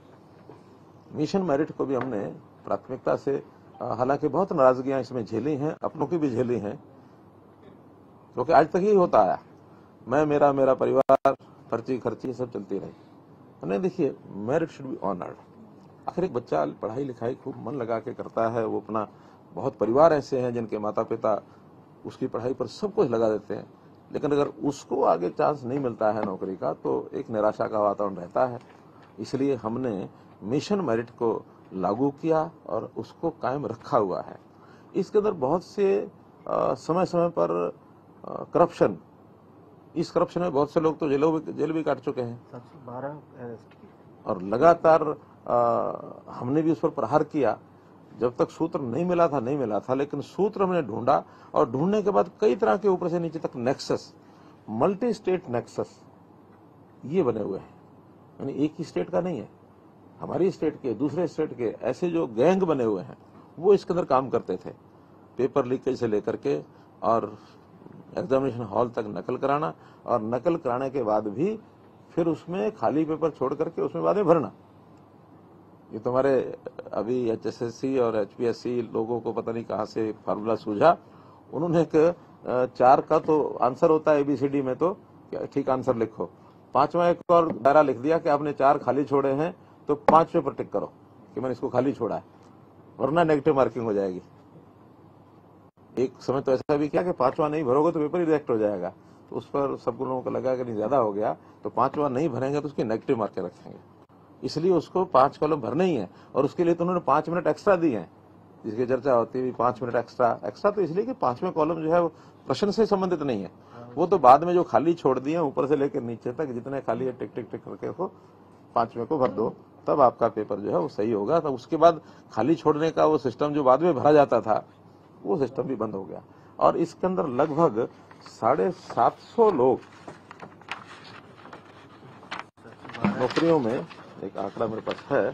मिशन मेरिट को भी हमने प्राथमिकता से, हालांकि बहुत नाराजगियां इसमें झेली हैं, अपनों की भी झेली हैं, क्योंकि आज तक ही होता आया, मैं मेरा मेरा परिवार, पर्ची खर्ची सब चलती रही। नहीं, देखिए, मेरिट शुड बी ऑनर्ड। आखिर एक बच्चा पढ़ाई लिखाई खूब मन लगा के करता है, वो अपना, बहुत परिवार ऐसे हैं जिनके माता पिता उसकी पढ़ाई पर सब कुछ लगा देते हैं, लेकिन अगर उसको आगे चांस नहीं मिलता है नौकरी का तो एक निराशा का वातावरण रहता है। इसलिए हमने मिशन मेरिट को लागू किया और उसको कायम रखा हुआ है। इसके अंदर बहुत से समय समय पर करप्शन, इस करप्शन में बहुत से लोग तो जेलों में जेल भी काट चुके हैं सात सौ बारह अरेस्ट किए और लगातार आ, हमने भी उस पर प्रहार किया। जब तक सूत्र नहीं मिला था नहीं मिला था, लेकिन सूत्र हमने ढूंढा और ढूंढने के बाद कई तरह के ऊपर से नीचे तक नेक्सस, मल्टी स्टेट नेक्सस ये बने हुए हैं। यानी एक ही स्टेट का नहीं है, हमारी स्टेट के, दूसरे स्टेट के, ऐसे जो गैंग बने हुए हैं वो इसके अंदर काम करते थे। पेपर लीकेज से लेकर के और एग्जामिनेशन हॉल तक नकल कराना, और नकल कराने के बाद भी फिर उसमें खाली पेपर छोड़ करके उसमें बाद में भरना। ये तो हमारे अभी एच एस एस सी और एच पी एस सी लोगों को पता नहीं कहाँ से फार्मूला सूझा। उन्होंने एक चार का तो आंसर होता है एबीसीडी में, तो ठीक आंसर लिखो, पांचवा एक और दायरा लिख दिया कि आपने चार खाली छोड़े हैं तो पांचवे पर टिक करो कि मैंने इसको खाली छोड़ा है, वरना नेगेटिव मार्किंग हो जाएगी। एक समय तो ऐसा भी किया कि पांचवा नहीं भरोगे तो पेपर ही रिजेक्ट हो जाएगा। तो उस पर सब लोगों को लगा कि नहीं ज्यादा हो गया, तो पांचवा नहीं भरेंगे तो उसकी नेगेटिव मार्कें रखेंगे, इसलिए उसको पांच कॉलम भरने ही है। और उसके लिए तो उन्होंने पांच मिनट एक्स्ट्रा दिए हैं, जिसकी चर्चा होती है पांच मिनट एक्स्ट्रा। एक्स्ट्रा तो इसलिए कि पांचवें कॉलम जो है वो प्रश्न से संबंधित नहीं है, वो तो बाद में जो खाली छोड़ दिए ऊपर से लेकर नीचे तक जितने खाली है टिक टिक टिक करके को पांचवें को भर दो, तब आपका पेपर जो है वो सही होगा। तब उसके बाद खाली छोड़ने का वो सिस्टम जो बाद में भरा जाता था वो सिस्टम भी बंद हो गया। और इसके अंदर लगभग साढ़े सात सौ लोग नौकरियों में, एक आंकड़ा मेरे पास है,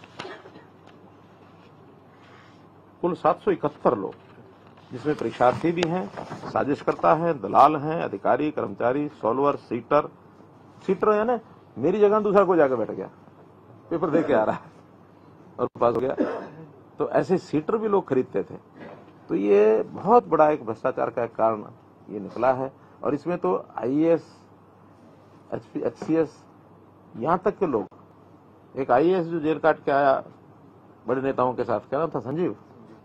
कुल सात सौ इकहत्तर लोग, जिसमें परीक्षार्थी भी हैं, साजिशकर्ता हैं, दलाल हैं, अधिकारी, कर्मचारी, सॉल्वर, सीटर। सीटर यानी मेरी जगह दूसरा कोई जाकर बैठ गया, पेपर दे के आ रहा है और पास हो गया। तो ऐसे सीटर भी लोग खरीदते थे। तो ये बहुत बड़ा एक भ्रष्टाचार का एक कारण ये निकला है। और इसमें तो I A S, H C S, यहां तक के लोग, एक आई ए एस जो जेल काट के आया बड़े नेताओं के साथ, क्या नाम था, संजीव,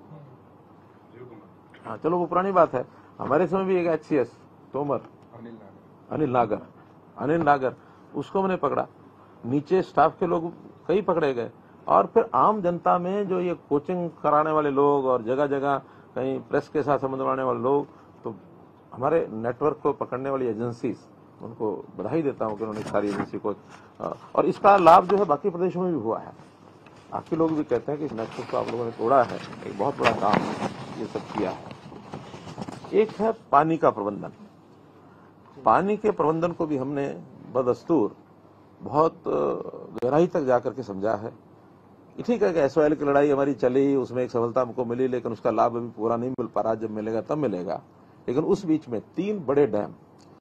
हाँ चलो वो पुरानी बात है। हमारे समय भी एक H C S Tomar, Anil Nagar, Anil नागर, उसको मैंने पकड़ा। नीचे स्टाफ के लोग कई पकड़े गए। और फिर आम जनता में जो ये कोचिंग कराने वाले लोग और जगह जगह कहीं प्रेस के साथ संबंध बनाने वाले लोग, तो हमारे नेटवर्क को पकड़ने वाली एजेंसी, उनको बधाई देता हूं कि उन्होंने सारी एजेंसी को, और इसका लाभ जो है बाकी प्रदेशों में भी हुआ है। बाकी लोग भी कहते हैं कि इस नेटवर्क को आप लोगों ने तोड़ा है, एक बहुत बड़ा काम ये सब किया है। एक है पानी का प्रबंधन। पानी के प्रबंधन को भी हमने बदस्तूर बहुत गहराई तक जाकर के समझा है। ठीक है कि एस ओ एल की लड़ाई हमारी चली, उसमें एक सफलता हमको मिली, लेकिन उसका लाभ अभी पूरा नहीं मिल पा रहा, जब मिलेगा तब मिलेगा। लेकिन उस बीच में तीन बड़े dam,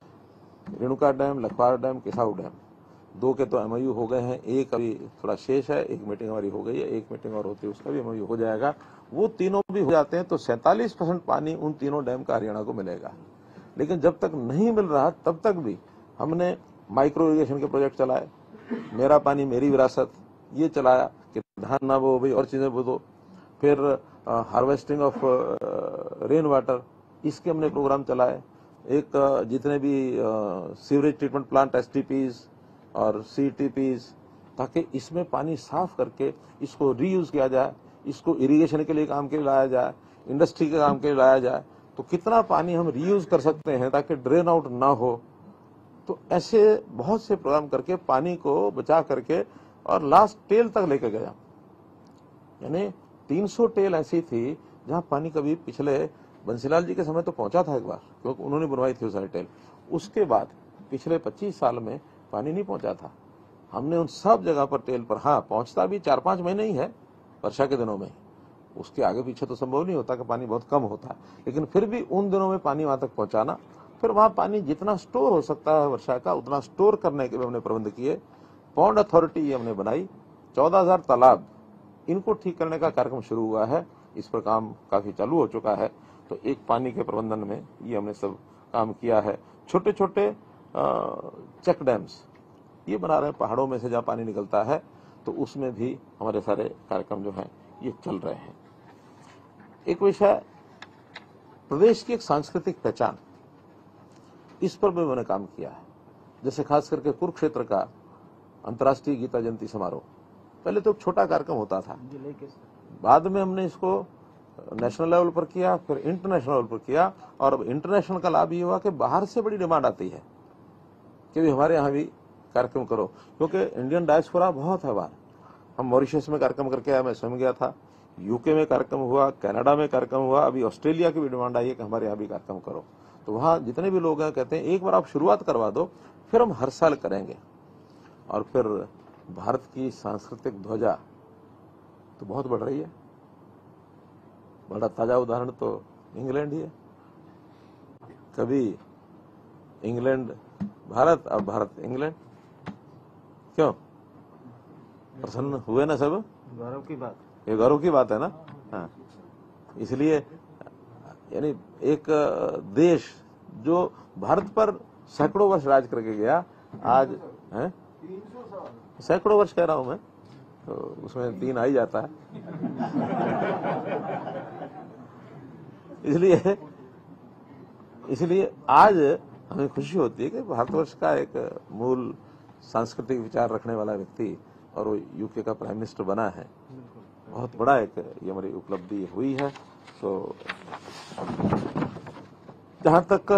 Renuka dam, Lakhwar dam, Kisau dam, दो के तो एम ओ यू हो गए हैं, एक अभी थोड़ा शेष है, एक मीटिंग हमारी हो गई है, एक मीटिंग और होती है उसका भी एम ओ यू हो जाएगा। वो तीनों भी हो जाते हैं तो सैंतालीस परसेंट पानी उन तीनों डैम का हरियाणा को मिलेगा। लेकिन जब तक नहीं मिल रहा तब तक भी हमने माइक्रो इरिगेशन के प्रोजेक्ट चलाए, मेरा पानी मेरी विरासत ये चलाया कि धान ना बो भाई और चीजें बो दो। फिर हार्वेस्टिंग ऑफ रेन वाटर, इसके हमने प्रोग्राम चलाए। एक uh, जितने भी sewerage treatment plant, S T Ps और सी टी पीज, ताकि इसमें पानी साफ करके इसको रीयूज किया जाए, इसको इरिगेशन के लिए काम के लिए लाया जाए, इंडस्ट्री के काम के लिए लाया जाए। तो कितना पानी हम रीयूज कर सकते हैं ताकि ड्रेन आउट ना हो। तो ऐसे बहुत से प्रोग्राम करके पानी को बचा करके और लास्ट टेल तक लेके गया। यानी तीन सौ टेल ऐसी थी जहां पानी कभी, पिछले बंसीलाल जी के समय तो पहुंचा था एक बार, क्योंकि उन्होंने बनवाई थी वो सारी टेल। उसके बाद पिछले पच्चीस साल में पानी नहीं पहुंचा था। हमने उन सब जगह पर टेल पर, हाँ पहुंचता भी चार पांच महीने ही है वर्षा के दिनों में, उसके आगे पीछे तो संभव नहीं होता कि पानी बहुत कम होता है। लेकिन फिर भी उन दिनों में पानी वहां तक पहुंचाना, फिर वहां पानी जितना स्टोर हो सकता है वर्षा का उतना स्टोर करने के भी हमने प्रबंध किए। पौंड अथॉरिटी ये हमने बनाई, चौदह हजार तालाब, इनको ठीक करने का कार्यक्रम शुरू हुआ है। इस पर काम काफी चालू हो चुका है। तो एक पानी के प्रबंधन में ये हमने सब काम किया है। छोटे छोटे चेक डैम्स ये बना रहे हैं पहाड़ों में से जहां पानी निकलता है, तो उसमें भी हमारे सारे कार्यक्रम जो हैं ये चल रहे हैं। एक विषय प्रदेश की एक सांस्कृतिक पहचान, इस पर भी मैंने काम किया है। जैसे खास करके कुरुक्षेत्र का अंतर्राष्ट्रीय गीता जयंती समारोह, पहले तो एक छोटा कार्यक्रम होता था, बाद में हमने इसको नेशनल लेवल पर किया, फिर इंटरनेशनल लेवल पर किया, और अब इंटरनेशनल का लाभ ये हुआ कि बाहर से बड़ी डिमांड आती है कि भी हमारे यहाँ भी कार्यक्रम करो, क्योंकि इंडियन डायस्पोरा बहुत है बाहर। हम मॉरिशस में कार्यक्रम करके आए, मैं स्वयं गया था, यूके में कार्यक्रम हुआ, कनाडा में कार्यक्रम हुआ, अभी ऑस्ट्रेलिया की भी डिमांड आई है कि हमारे यहाँ भी कार्यक्रम करो। तो वहाँ जितने भी लोग हैं कहते हैं एक बार आप शुरुआत करवा दो, फिर हम हर साल करेंगे। और फिर भारत की सांस्कृतिक ध्वजा तो बहुत बढ़ रही है। बड़ा ताजा उदाहरण तो इंग्लैंड ही है। कभी इंग्लैंड भारत, अब भारत इंग्लैंड। क्यों प्रसन्न हुए ना सब? गौरव की बात। ये गौरव की बात है ना। हाँ, इसलिए यानी एक देश जो भारत पर सैकड़ों वर्ष राज करके गया, आज है सैकड़ों वर्ष कह रहा हूं मैं, तो उसमें तीन आ ही जाता है। इसलिए इसलिए आज हमें खुशी होती है कि भारतवर्ष का एक मूल सांस्कृतिक विचार रखने वाला व्यक्ति और वो यूके का प्राइम मिनिस्टर बना है। बहुत बड़ा एक ये हमारी उपलब्धि हुई है। तो जहां तक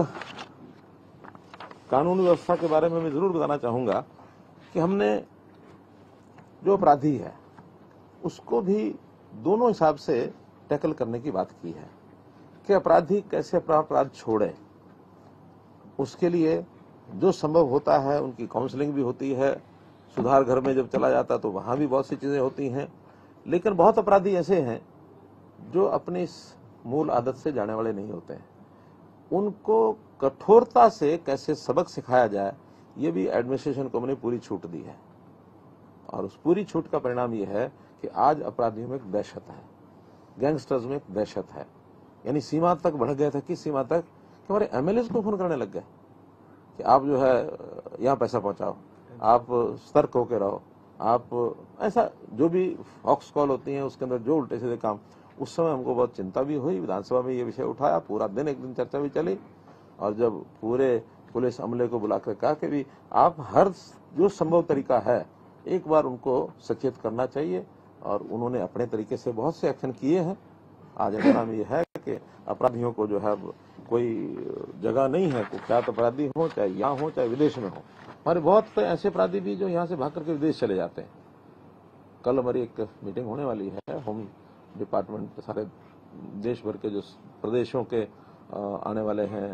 कानून व्यवस्था के बारे में मैं जरूर बताना चाहूंगा कि हमने जो अपराधी है उसको भी दोनों हिसाब से टैकल करने की बात की है कि अपराधी कैसे अपना अपराध छोड़े। उसके लिए जो संभव होता है उनकी काउंसलिंग भी होती है, सुधार घर में जब चला जाता तो वहां भी बहुत सी चीजें होती हैं। लेकिन बहुत अपराधी ऐसे हैं जो अपनी इस मूल आदत से जाने वाले नहीं होते हैं। उनको कठोरता से कैसे सबक सिखाया जाए, ये भी एडमिनिस्ट्रेशन को हमने पूरी छूट दी है। और उस पूरी छूट का परिणाम यह है कि आज अपराधियों में एक दहशत है, गैंगस्टर्स में एक दहशत है। यानी सीमा तक बढ़ गया था। किस सीमा तक कि हमारे एमएलए को फोन करने लग गए कि आप जो है यहाँ पैसा पहुंचाओ, आप सतर्क होकर रहो, आप ऐसा जो भी फॉक्स कॉल होती है उसके अंदर जो उल्टे सीधे काम। उस समय हमको बहुत चिंता भी हुई, विधानसभा में ये विषय उठाया, पूरा दिन एक दिन चर्चा भी चली। और जब पूरे पुलिस अमले को बुलाकर कहा कि भी आप हर जो संभव तरीका है एक बार उनको सचेत करना चाहिए, और उन्होंने अपने तरीके से बहुत से एक्शन किए हैं। आज नाम ये है कि अपराधियों को जो है कोई जगह नहीं है, कुख्यात अपराधी हो चाहे यहाँ हो चाहे विदेश में हो। हमारे बहुत ऐसे अपराधी भी जो यहाँ से भाग करके विदेश चले जाते हैं। कल हमारी एक मीटिंग होने वाली है, होम डिपार्टमेंट के सारे देश भर के जो प्रदेशों के आने वाले हैं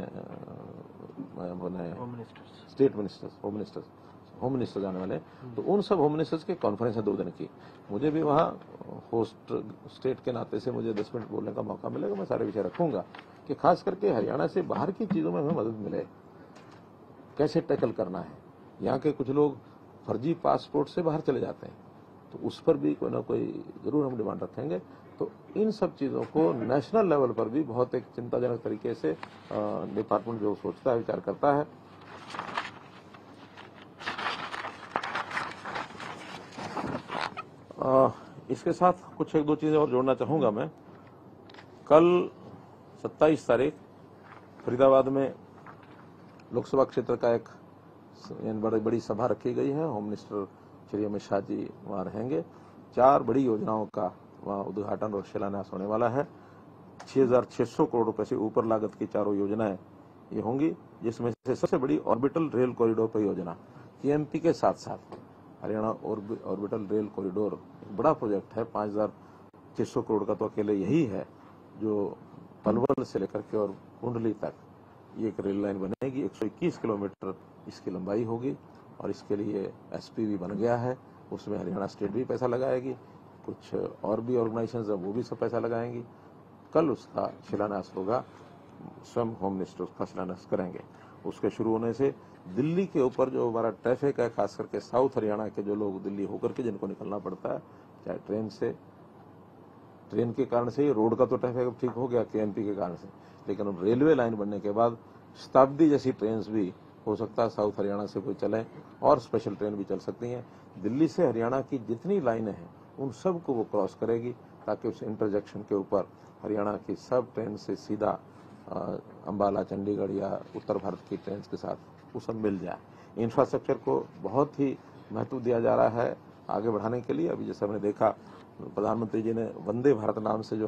state ministers, home ministers home minister जाने वाले, तो उन सब होम मिनिस्टर्स की कॉन्फ्रेंस है दो दिन की। मुझे भी वहाँ होस्ट स्टेट के नाते से मुझे दस मिनट बोलने का मौका मिलेगा। मैं सारे विषय रखूंगा कि खास करके हरियाणा से बाहर की चीजों में हमें मदद मिले, कैसे टैकल करना है। यहाँ के कुछ लोग फर्जी पासपोर्ट से बाहर चले जाते हैं, तो उस पर भी कोई ना कोई जरूर हम डिमांड रखेंगे। तो इन सब चीजों को नेशनल लेवल पर भी बहुत एक चिंताजनक तरीके से डिपार्टमेंट जो सोचता है, विचार करता है। आ, इसके साथ कुछ एक दो चीजें और जोड़ना चाहूंगा मैं। कल सत्ताईस तारीख फरीदाबाद में लोकसभा क्षेत्र का एक बड़ी बड़ी सभा रखी गई है। होम मिनिस्टर श्री अमित शाह जी वहां रहेंगे। चार बड़ी योजनाओं का वहां उद्घाटन और शिलान्यास होने वाला है। छह हजार छह सौ करोड़ रुपए से ऊपर लागत की चारों योजनाएं ये होंगी, जिसमें से सबसे बड़ी ऑर्बिटल रेल कॉरिडोर परियोजना केएमपी के साथ साथ हरियाणा ऑर्बिटल रेल कॉरिडोर बड़ा प्रोजेक्ट है। पांच हजार छह सौ करोड़ का तो अकेले यही है, जो पलवल से लेकर के और कुंडली तक ये एक रेल लाइन बनेगी। एक सौ इक्कीस किलोमीटर इसकी लंबाई होगी, और इसके लिए एसपीवी बन गया है। उसमें हरियाणा स्टेट भी पैसा लगाएगी, कुछ और भी ऑर्गेनाइजेशंस है वो भी सब पैसा लगाएंगी। कल उसका शिलान्यास होगा, स्वयं होम मिनिस्टर उसका शिलान्यास करेंगे। उसके शुरू होने से दिल्ली के ऊपर जो हमारा ट्रैफिक है, खास करके साउथ हरियाणा के जो लोग दिल्ली होकर के जिनको निकलना पड़ता है, चाहे ट्रेन से, ट्रेन के कारण से रोड का तो ट्रैफिक ठीक हो गया केएमपी के कारण से, लेकिन अब रेलवे लाइन बनने के बाद शताब्दी जैसी ट्रेन भी हो सकता है साउथ हरियाणा से कोई चले, और स्पेशल ट्रेन भी चल सकती हैं। दिल्ली से हरियाणा की जितनी लाइनें हैं उन सब को वो क्रॉस करेगी, ताकि उस इंटरजेक्शन के ऊपर हरियाणा की सब ट्रेन से सीधा अंबाला, चंडीगढ़ या उत्तर भारत की ट्रेन के साथ वो सब मिल जाए। इंफ्रास्ट्रक्चर को बहुत ही महत्व दिया जा रहा है आगे बढ़ाने के लिए। अभी जैसे हमने देखा प्रधानमंत्री जी ने वंदे भारत नाम से जो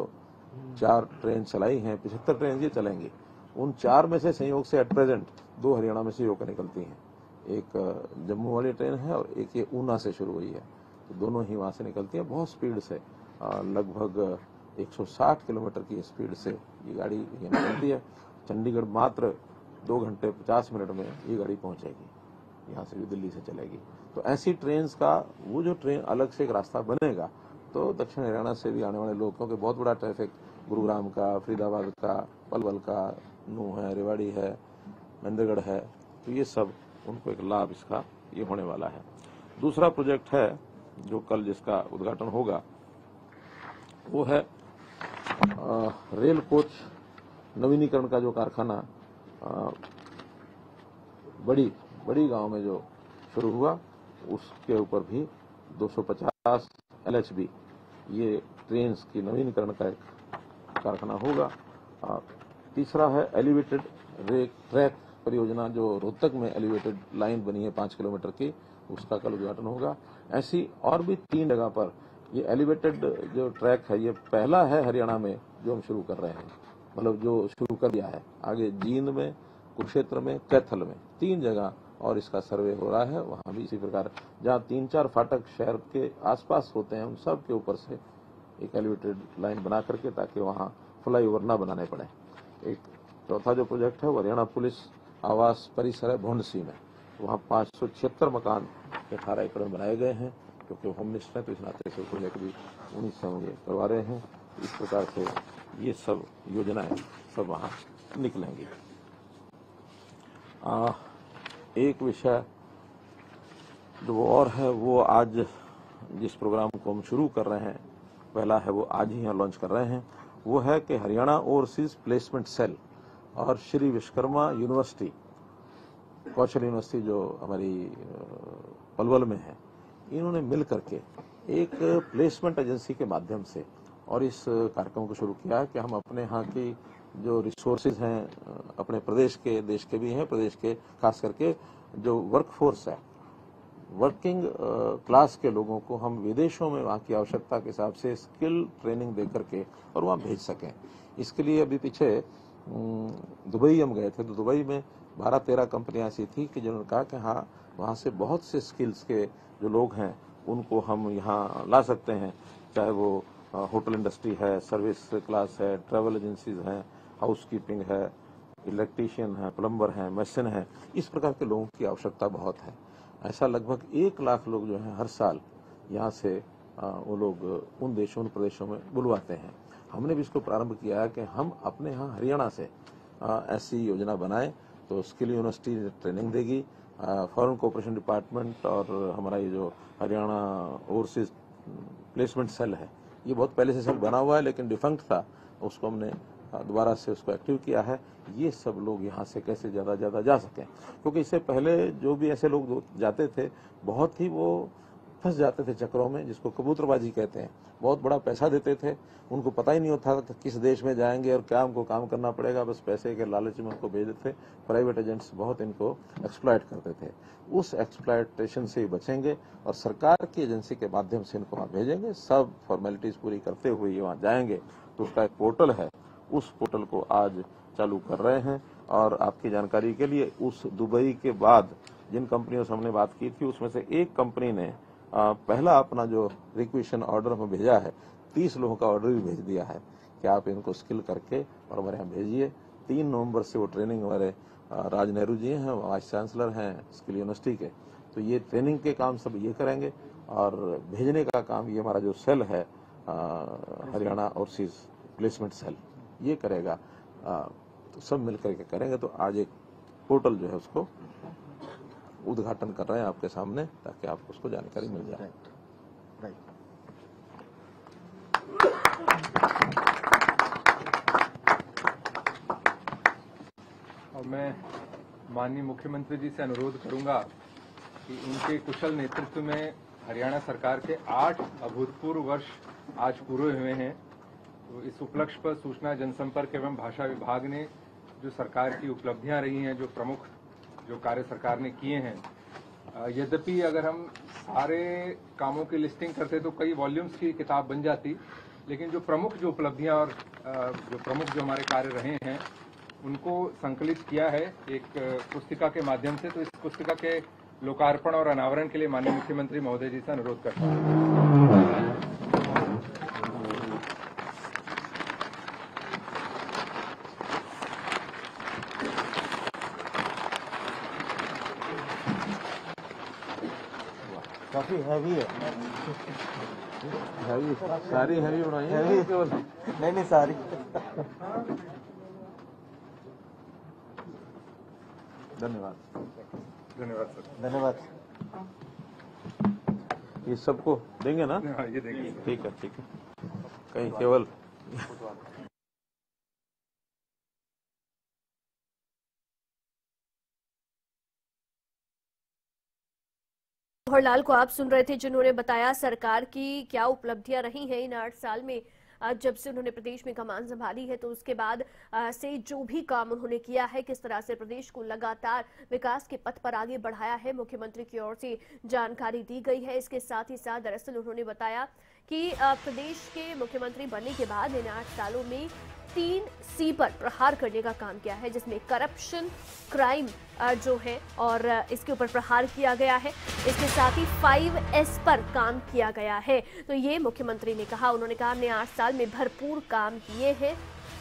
चार ट्रेन चलाई हैं, पचहत्तर ट्रेन ये चलेंगी। उन चार में से संयोग से एट प्रेजेंट दो हरियाणा में से होकर निकलती हैं। एक जम्मू वाली ट्रेन है और एक ये ऊना से शुरू हुई है, तो दोनों ही वहां से निकलती है बहुत स्पीड से। लगभग एक सौ साठ किलोमीटर की स्पीड से ये गाड़ी ये निकलती है। चंडीगढ़ मात्र दो घंटे पचास मिनट में ये गाड़ी पहुंचेगी, यहाँ से भी दिल्ली से चलेगी। तो ऐसी ट्रेन का वो जो ट्रेन अलग से एक रास्ता बनेगा तो दक्षिण हरियाणा से भी आने वाले लोग, क्योंकि बहुत बड़ा ट्रैफिक गुरुग्राम का, फरीदाबाद का, पलवल का, नूह है, रेवाड़ी है, महेंद्रगढ़ है, तो ये सब उनको एक लाभ इसका ये होने वाला है। दूसरा प्रोजेक्ट है जो कल जिसका उद्घाटन होगा वो है आ, रेल कोच नवीनीकरण का जो कारखाना आ, बड़ी बड़ी गांव में जो शुरू हुआ, उसके ऊपर भी दो सौ पचास एल एच बी ये ट्रेन की नवीनीकरण का एक कारखाना होगा। आ, तीसरा है एलिवेटेड रेल ट्रैक परियोजना, जो रोहतक में एलिवेटेड लाइन बनी है पांच किलोमीटर की, उसका कल उद्घाटन होगा। ऐसी और भी तीन जगह पर ये एलिवेटेड जो ट्रैक है, ये पहला है हरियाणा में जो हम शुरू कर रहे हैं, मतलब जो शुरू कर दिया है। आगे जींद में, कुरुक्षेत्र में, कैथल में तीन जगह और इसका सर्वे हो रहा है। वहां भी इसी प्रकार जहां तीन चार फाटक शहर के आसपास होते हैं, उन सब के ऊपर से एक एलिवेटेड लाइन बना करके, ताकि वहां फ्लाई ओवर न बनाने पड़े। एक चौथा जो प्रोजेक्ट है वो हरियाणा पुलिस आवास परिसर है भोंडसी में, वहाँ पाँच सौ छिहत्तर मकान अठारह एकड़ में बनाए गए हैं, क्योंकि होम मिनिस्टर है तो इस नाते से प्रोजेक्ट भी उन्हीं से हम ये करवा रहे हैं। इस प्रकार से ये सब योजनाएं सब वहाँ निकलेंगी। आ, एक विषय जो और है वो आज जिस प्रोग्राम को हम शुरू कर रहे हैं, पहला है वो आज ही यहाँ लॉन्च कर रहे हैं, वो है कि हरियाणा ओवरसीज प्लेसमेंट सेल और श्री विश्वकर्मा यूनिवर्सिटी, कौशल यूनिवर्सिटी जो हमारी पलवल में है, इन्होंने मिल करके एक प्लेसमेंट एजेंसी के माध्यम से और इस कार्यक्रम को शुरू किया है कि हम अपने यहाँ की जो रिसोर्सेज हैं, अपने प्रदेश के, देश के भी हैं, प्रदेश के खास करके जो वर्कफोर्स है, वर्किंग क्लास के लोगों को हम विदेशों में वहाँ की आवश्यकता के हिसाब से स्किल ट्रेनिंग दे करके और वहाँ भेज सकें। इसके लिए अभी पीछे दुबई हम गए थे, तो दुबई में बारह तेरह कंपनियां ऐसी थी कि जिन्होंने कहा कि हाँ वहाँ से बहुत से स्किल्स के जो लोग हैं उनको हम यहाँ ला सकते हैं, चाहे वो होटल इंडस्ट्री है, सर्विस क्लास है, ट्रैवल एजेंसीज हैं, हाउसकीपिंग है, इलेक्ट्रीशियन है, प्लम्बर हैं, मेसन है, इस प्रकार के लोगों की आवश्यकता बहुत है। ऐसा लगभग एक लाख लोग जो हैं हर साल यहाँ से आ, वो लोग उन देशों उन प्रदेशों में बुलवाते हैं। हमने भी इसको प्रारंभ किया है कि हम अपने यहाँ हरियाणा से आ, ऐसी योजना बनाएं, तो स्किल यूनिवर्सिटी ट्रेनिंग देगी, फॉरेन कोऑपरेशन डिपार्टमेंट और हमारा ये जो हरियाणा ओवरसीज प्लेसमेंट सेल है, ये बहुत पहले से सेल बना हुआ है लेकिन डिफंक्ट था, उसको हमने दोबारा से उसको एक्टिव किया है। ये सब लोग यहाँ से कैसे ज़्यादा ज़्यादा जा सकें, क्योंकि इससे पहले जो भी ऐसे लोग जाते थे बहुत ही वो फंस जाते थे चक्रों में, जिसको कबूतरबाजी कहते हैं। बहुत बड़ा पैसा देते थे, उनको पता ही नहीं होता था किस देश में जाएंगे और क्या उनको काम करना पड़ेगा, बस पैसे के लालच में उनको भेज देते। प्राइवेट एजेंट्स बहुत इनको एक्सप्लॉइट करते थे। उस एक्सप्लॉइटेशन से ही बचेंगे और सरकार की एजेंसी के माध्यम से इनको वहाँ भेजेंगे, सब फॉर्मेलिटीज पूरी करते हुए ये वहाँ जाएंगे। तो उसका एक पोर्टल है, उस पोर्टल को आज चालू कर रहे हैं। और आपकी जानकारी के लिए उस दुबई के बाद जिन कंपनियों से हमने बात की थी, उसमें से एक कंपनी ने आ, पहला अपना जो रिक्वेशन ऑर्डर हमें भेजा है, तीस लोगों का ऑर्डर भी भेज दिया है कि आप इनको स्किल करके और हमारे यहाँ भेजिए। तीन नवंबर से वो ट्रेनिंग हमारे राज नेहरू जी हैं, वाइस चांसलर हैं स्किल यूनिवर्सिटी के, तो ये ट्रेनिंग के काम सब ये करेंगे और भेजने का काम ये हमारा जो सेल है हरियाणा ओवरसीज प्लेसमेंट सेल ये करेगा। आ, तो सब मिलकर के करेंगे। तो आज एक पोर्टल जो है उसको उद्घाटन कर रहे हैं आपके सामने, ताकि आपको उसको जानकारी मिल जाए। राइट। और मैं माननीय मुख्यमंत्री जी से अनुरोध करूंगा कि उनके कुशल नेतृत्व में हरियाणा सरकार के आठ अभूतपूर्व वर्ष आज पूरे हुए हैं। तो इस उपलक्ष्य पर सूचना जनसंपर्क एवं भाषा विभाग ने जो सरकार की उपलब्धियां रही हैं, जो प्रमुख जो कार्य सरकार ने किए हैं, यद्यपि अगर हम सारे कामों की लिस्टिंग करते तो कई वॉल्यूम्स की किताब बन जाती, लेकिन जो प्रमुख जो उपलब्धियां और जो प्रमुख जो हमारे कार्य रहे हैं उनको संकलित किया है एक पुस्तिका के माध्यम से। तो इस पुस्तिका के लोकार्पण और अनावरण के लिए माननीय मुख्यमंत्री महोदय जी से अनुरोध करता हूँ। काफी हैवी है। हैवी सारी हैवी बनाई है हैवी केवल? नहीं नहीं सारी। धन्यवाद धन्यवाद सर। धन्यवाद। ये सबको देंगे ना? हाँ, ये देखिए। ठीक है ठीक है। कहीं केवल मनोहर को आप सुन रहे थे, जिन्होंने बताया सरकार की क्या उपलब्धियां रही हैं इन आठ साल में। जब से उन्होंने प्रदेश में कमान संभाली है तो उसके बाद से जो भी काम उन्होंने किया है, किस तरह से प्रदेश को लगातार विकास के पथ पर आगे बढ़ाया है, मुख्यमंत्री की ओर से जानकारी दी गई है। इसके साथ ही साथ दरअसल उन्होंने बताया कि प्रदेश के मुख्यमंत्री बनने के बाद इन आठ सालों में तीन सी पर प्रहार करने का काम किया है, जिसमें करप्शन, क्राइम जो है और इसके ऊपर प्रहार किया गया है। इसके साथ ही फाइव एस पर काम किया गया है। तो ये मुख्यमंत्री ने कहा, उन्होंने कहा हमने आठ साल में भरपूर काम किए हैं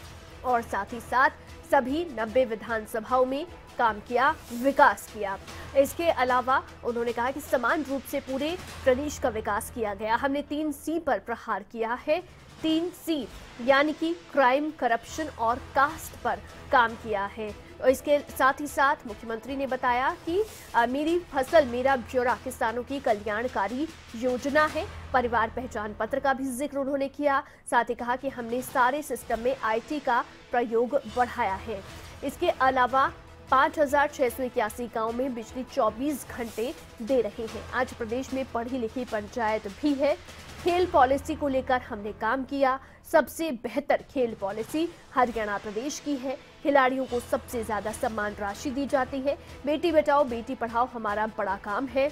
और साथ ही साथ सभी नब्बे विधानसभाओं में काम किया, विकास किया। इसके अलावा उन्होंने कहा कि समान रूप से पूरे प्रदेश का विकास किया गया। हमने तीन सी पर प्रहार किया है। तीन सी यानी कि क्राइम, करप्शन और कास्ट पर काम किया है। और इसके साथ ही साथ मुख्यमंत्री ने बताया कि आ, मेरी फसल मेरा ब्यौरा किसानों की कल्याणकारी योजना है। परिवार पहचान पत्र का भी जिक्र उन्होंने किया। साथ ही कहा कि हमने सारे सिस्टम में आईटी का प्रयोग बढ़ाया है। इसके अलावा पाँच हजार छह सौ इक्यासी गाँव में बिजली चौबीस घंटे दे रहे हैं। आज प्रदेश में पढ़ी लिखी पंचायत भी है। खेल पॉलिसी को लेकर हमने काम किया। सबसे बेहतर खेल पॉलिसी हरियाणा प्रदेश की है। खिलाड़ियों को सबसे ज्यादा सम्मान राशि दी जाती है। बेटी बचाओ बेटी पढ़ाओ हमारा बड़ा काम है।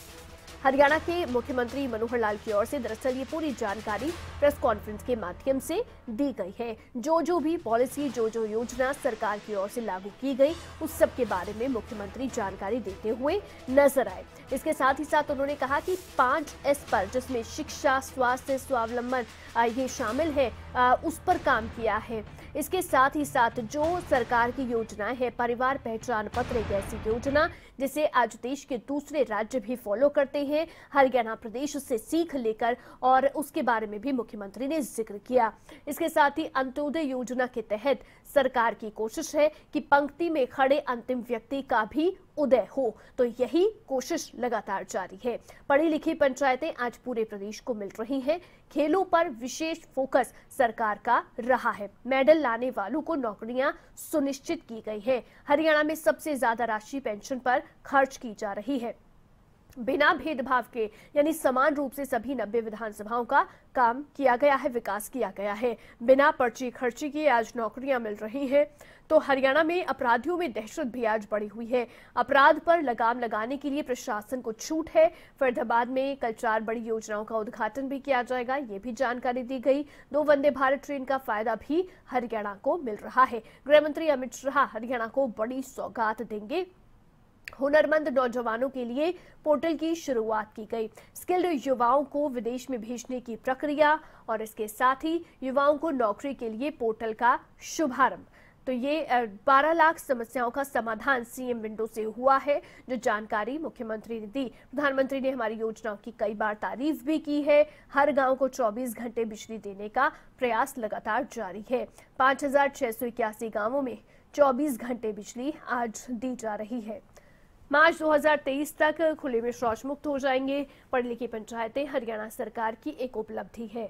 हरियाणा के मुख्यमंत्री मनोहर लाल की ओर से दरअसल ये पूरी जानकारी प्रेस कॉन्फ्रेंस के माध्यम से दी गई है। जो जो भी पॉलिसी, जो जो योजना सरकार की ओर से लागू की गई, उस सब के बारे में मुख्यमंत्री जानकारी देते हुए नजर आए। इसके साथ ही साथ उन्होंने कहा कि पांच एस पर, जिसमें शिक्षा, स्वास्थ्य, स्वावलंबन ये शामिल है, उस पर काम किया है। इसके साथ ही साथ जो सरकार की योजनाएं हैं, परिवार पहचान पत्र एक ऐसी योजना जिसे आज देश के दूसरे राज्य भी फॉलो करते हैं, हरियाणा प्रदेश से सीख लेकर, और उसके बारे में भी मुख्यमंत्री ने जिक्र किया। इसके साथ ही अंत्योदय योजना के तहत सरकार की कोशिश है कि पंक्ति में खड़े अंतिम व्यक्ति का भी उदय हो। तो यही कोशिश लगातार जारी है। पढ़ी लिखी पंचायतें आज पूरे प्रदेश को मिल रही हैं। खेलों पर विशेष फोकस सरकार का रहा है। मेडल लाने वालों को नौकरियां सुनिश्चित की गई है। हरियाणा में सबसे ज्यादा राशि पेंशन पर खर्च की जा रही है। बिना भेदभाव के यानी समान रूप से सभी नब्बे विधानसभाओं का काम किया गया है, विकास किया गया है। बिना पर्ची खर्ची के आज नौकरियां मिल रही हैं। तो हरियाणा में अपराधियों में दहशत भी आज बढ़ी हुई है। अपराध पर लगाम लगाने के लिए प्रशासन को छूट है। फरीदाबाद में कल चार बड़ी योजनाओं का उद्घाटन भी किया जाएगा, ये भी जानकारी दी गई। दो वंदे भारत ट्रेन का फायदा भी हरियाणा को मिल रहा है। गृह मंत्री अमित शाह हरियाणा को बड़ी सौगात देंगे। हुनरमंद नौजवानों के लिए पोर्टल की शुरुआत की गई। स्किल्ड युवाओं को विदेश में भेजने की प्रक्रिया और इसके साथ ही युवाओं को नौकरी के लिए पोर्टल का शुभारंभ। तो ये बारह लाख समस्याओं का समाधान सीएम विंडो से हुआ है, जो जानकारी मुख्यमंत्री ने दी। प्रधानमंत्री ने हमारी योजनाओं की कई बार तारीफ भी की है। हर गांव को चौबीस घंटे बिजली देने का प्रयास लगातार जारी है। पाँच हजार छह सौ इक्यासी गाँवों में चौबीस घंटे बिजली आज दी जा रही है। मार्च दो हज़ार तेईस तक खुले में शौच मुक्त हो जाएंगे। पढ़ी लिखी पंचायतें हरियाणा सरकार की एक उपलब्धि है।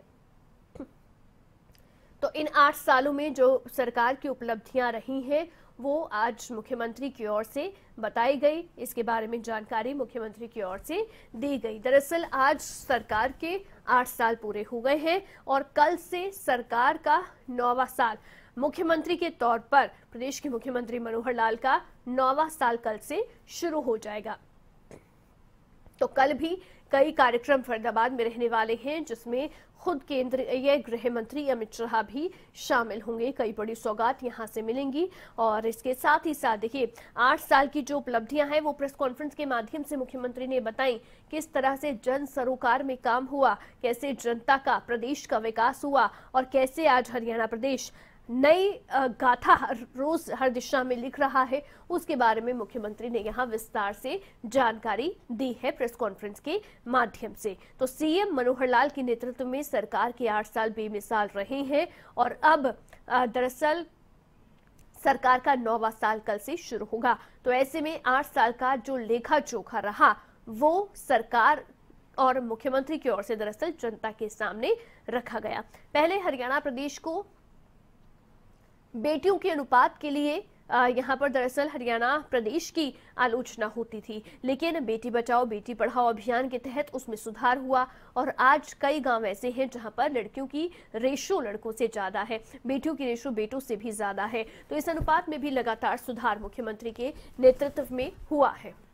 तो इन आठ सालों में जो सरकार की उपलब्धियां रही हैं, वो आज मुख्यमंत्री की ओर से बताई गई। इसके बारे में जानकारी मुख्यमंत्री की ओर से दी गई। दरअसल आज सरकार के आठ साल पूरे हो गए हैं और कल से सरकार का नौवां साल, मुख्यमंत्री के तौर पर प्रदेश के मुख्यमंत्री मनोहर लाल का नौवां साल कल से शुरू हो जाएगा। तो कल भी कई कार्यक्रम फरीदाबाद में रहने वाले हैं, जिसमें खुद केंद्रीय गृह मंत्री अमित शाह भी शामिल होंगे। कई बड़ी सौगात यहां से मिलेंगी और इसके साथ ही साथ देखिए आठ साल की जो उपलब्धियां हैं वो प्रेस कॉन्फ्रेंस के माध्यम से मुख्यमंत्री ने बताई। किस तरह से जन सरोकार में काम हुआ, कैसे जनता का, प्रदेश का विकास हुआ और कैसे आज हरियाणा प्रदेश नई गाथा हर रोज हर दिशा में लिख रहा है, उसके बारे में मुख्यमंत्री ने यहां विस्तार से जानकारी दी है प्रेस कॉन्फ्रेंस के माध्यम से। तो सीएम मनोहर लाल के नेतृत्व में सरकार के आठ साल बेमिसाल रहे हैं और अब दरअसल सरकार का नौवां साल कल से शुरू होगा। तो ऐसे में आठ साल का जो लेखा जोखा रहा वो सरकार और मुख्यमंत्री की ओर से दरअसल जनता के सामने रखा गया। पहले हरियाणा प्रदेश को बेटियों के अनुपात के लिए यहाँ पर दरअसल हरियाणा प्रदेश की आलोचना होती थी, लेकिन बेटी बचाओ बेटी पढ़ाओ अभियान के तहत उसमें सुधार हुआ और आज कई गांव ऐसे हैं जहां पर लड़कियों की रेशो लड़कों से ज्यादा है, बेटियों की रेशो बेटों से भी ज्यादा है। तो इस अनुपात में भी लगातार सुधार मुख्यमंत्री के नेतृत्व में हुआ है।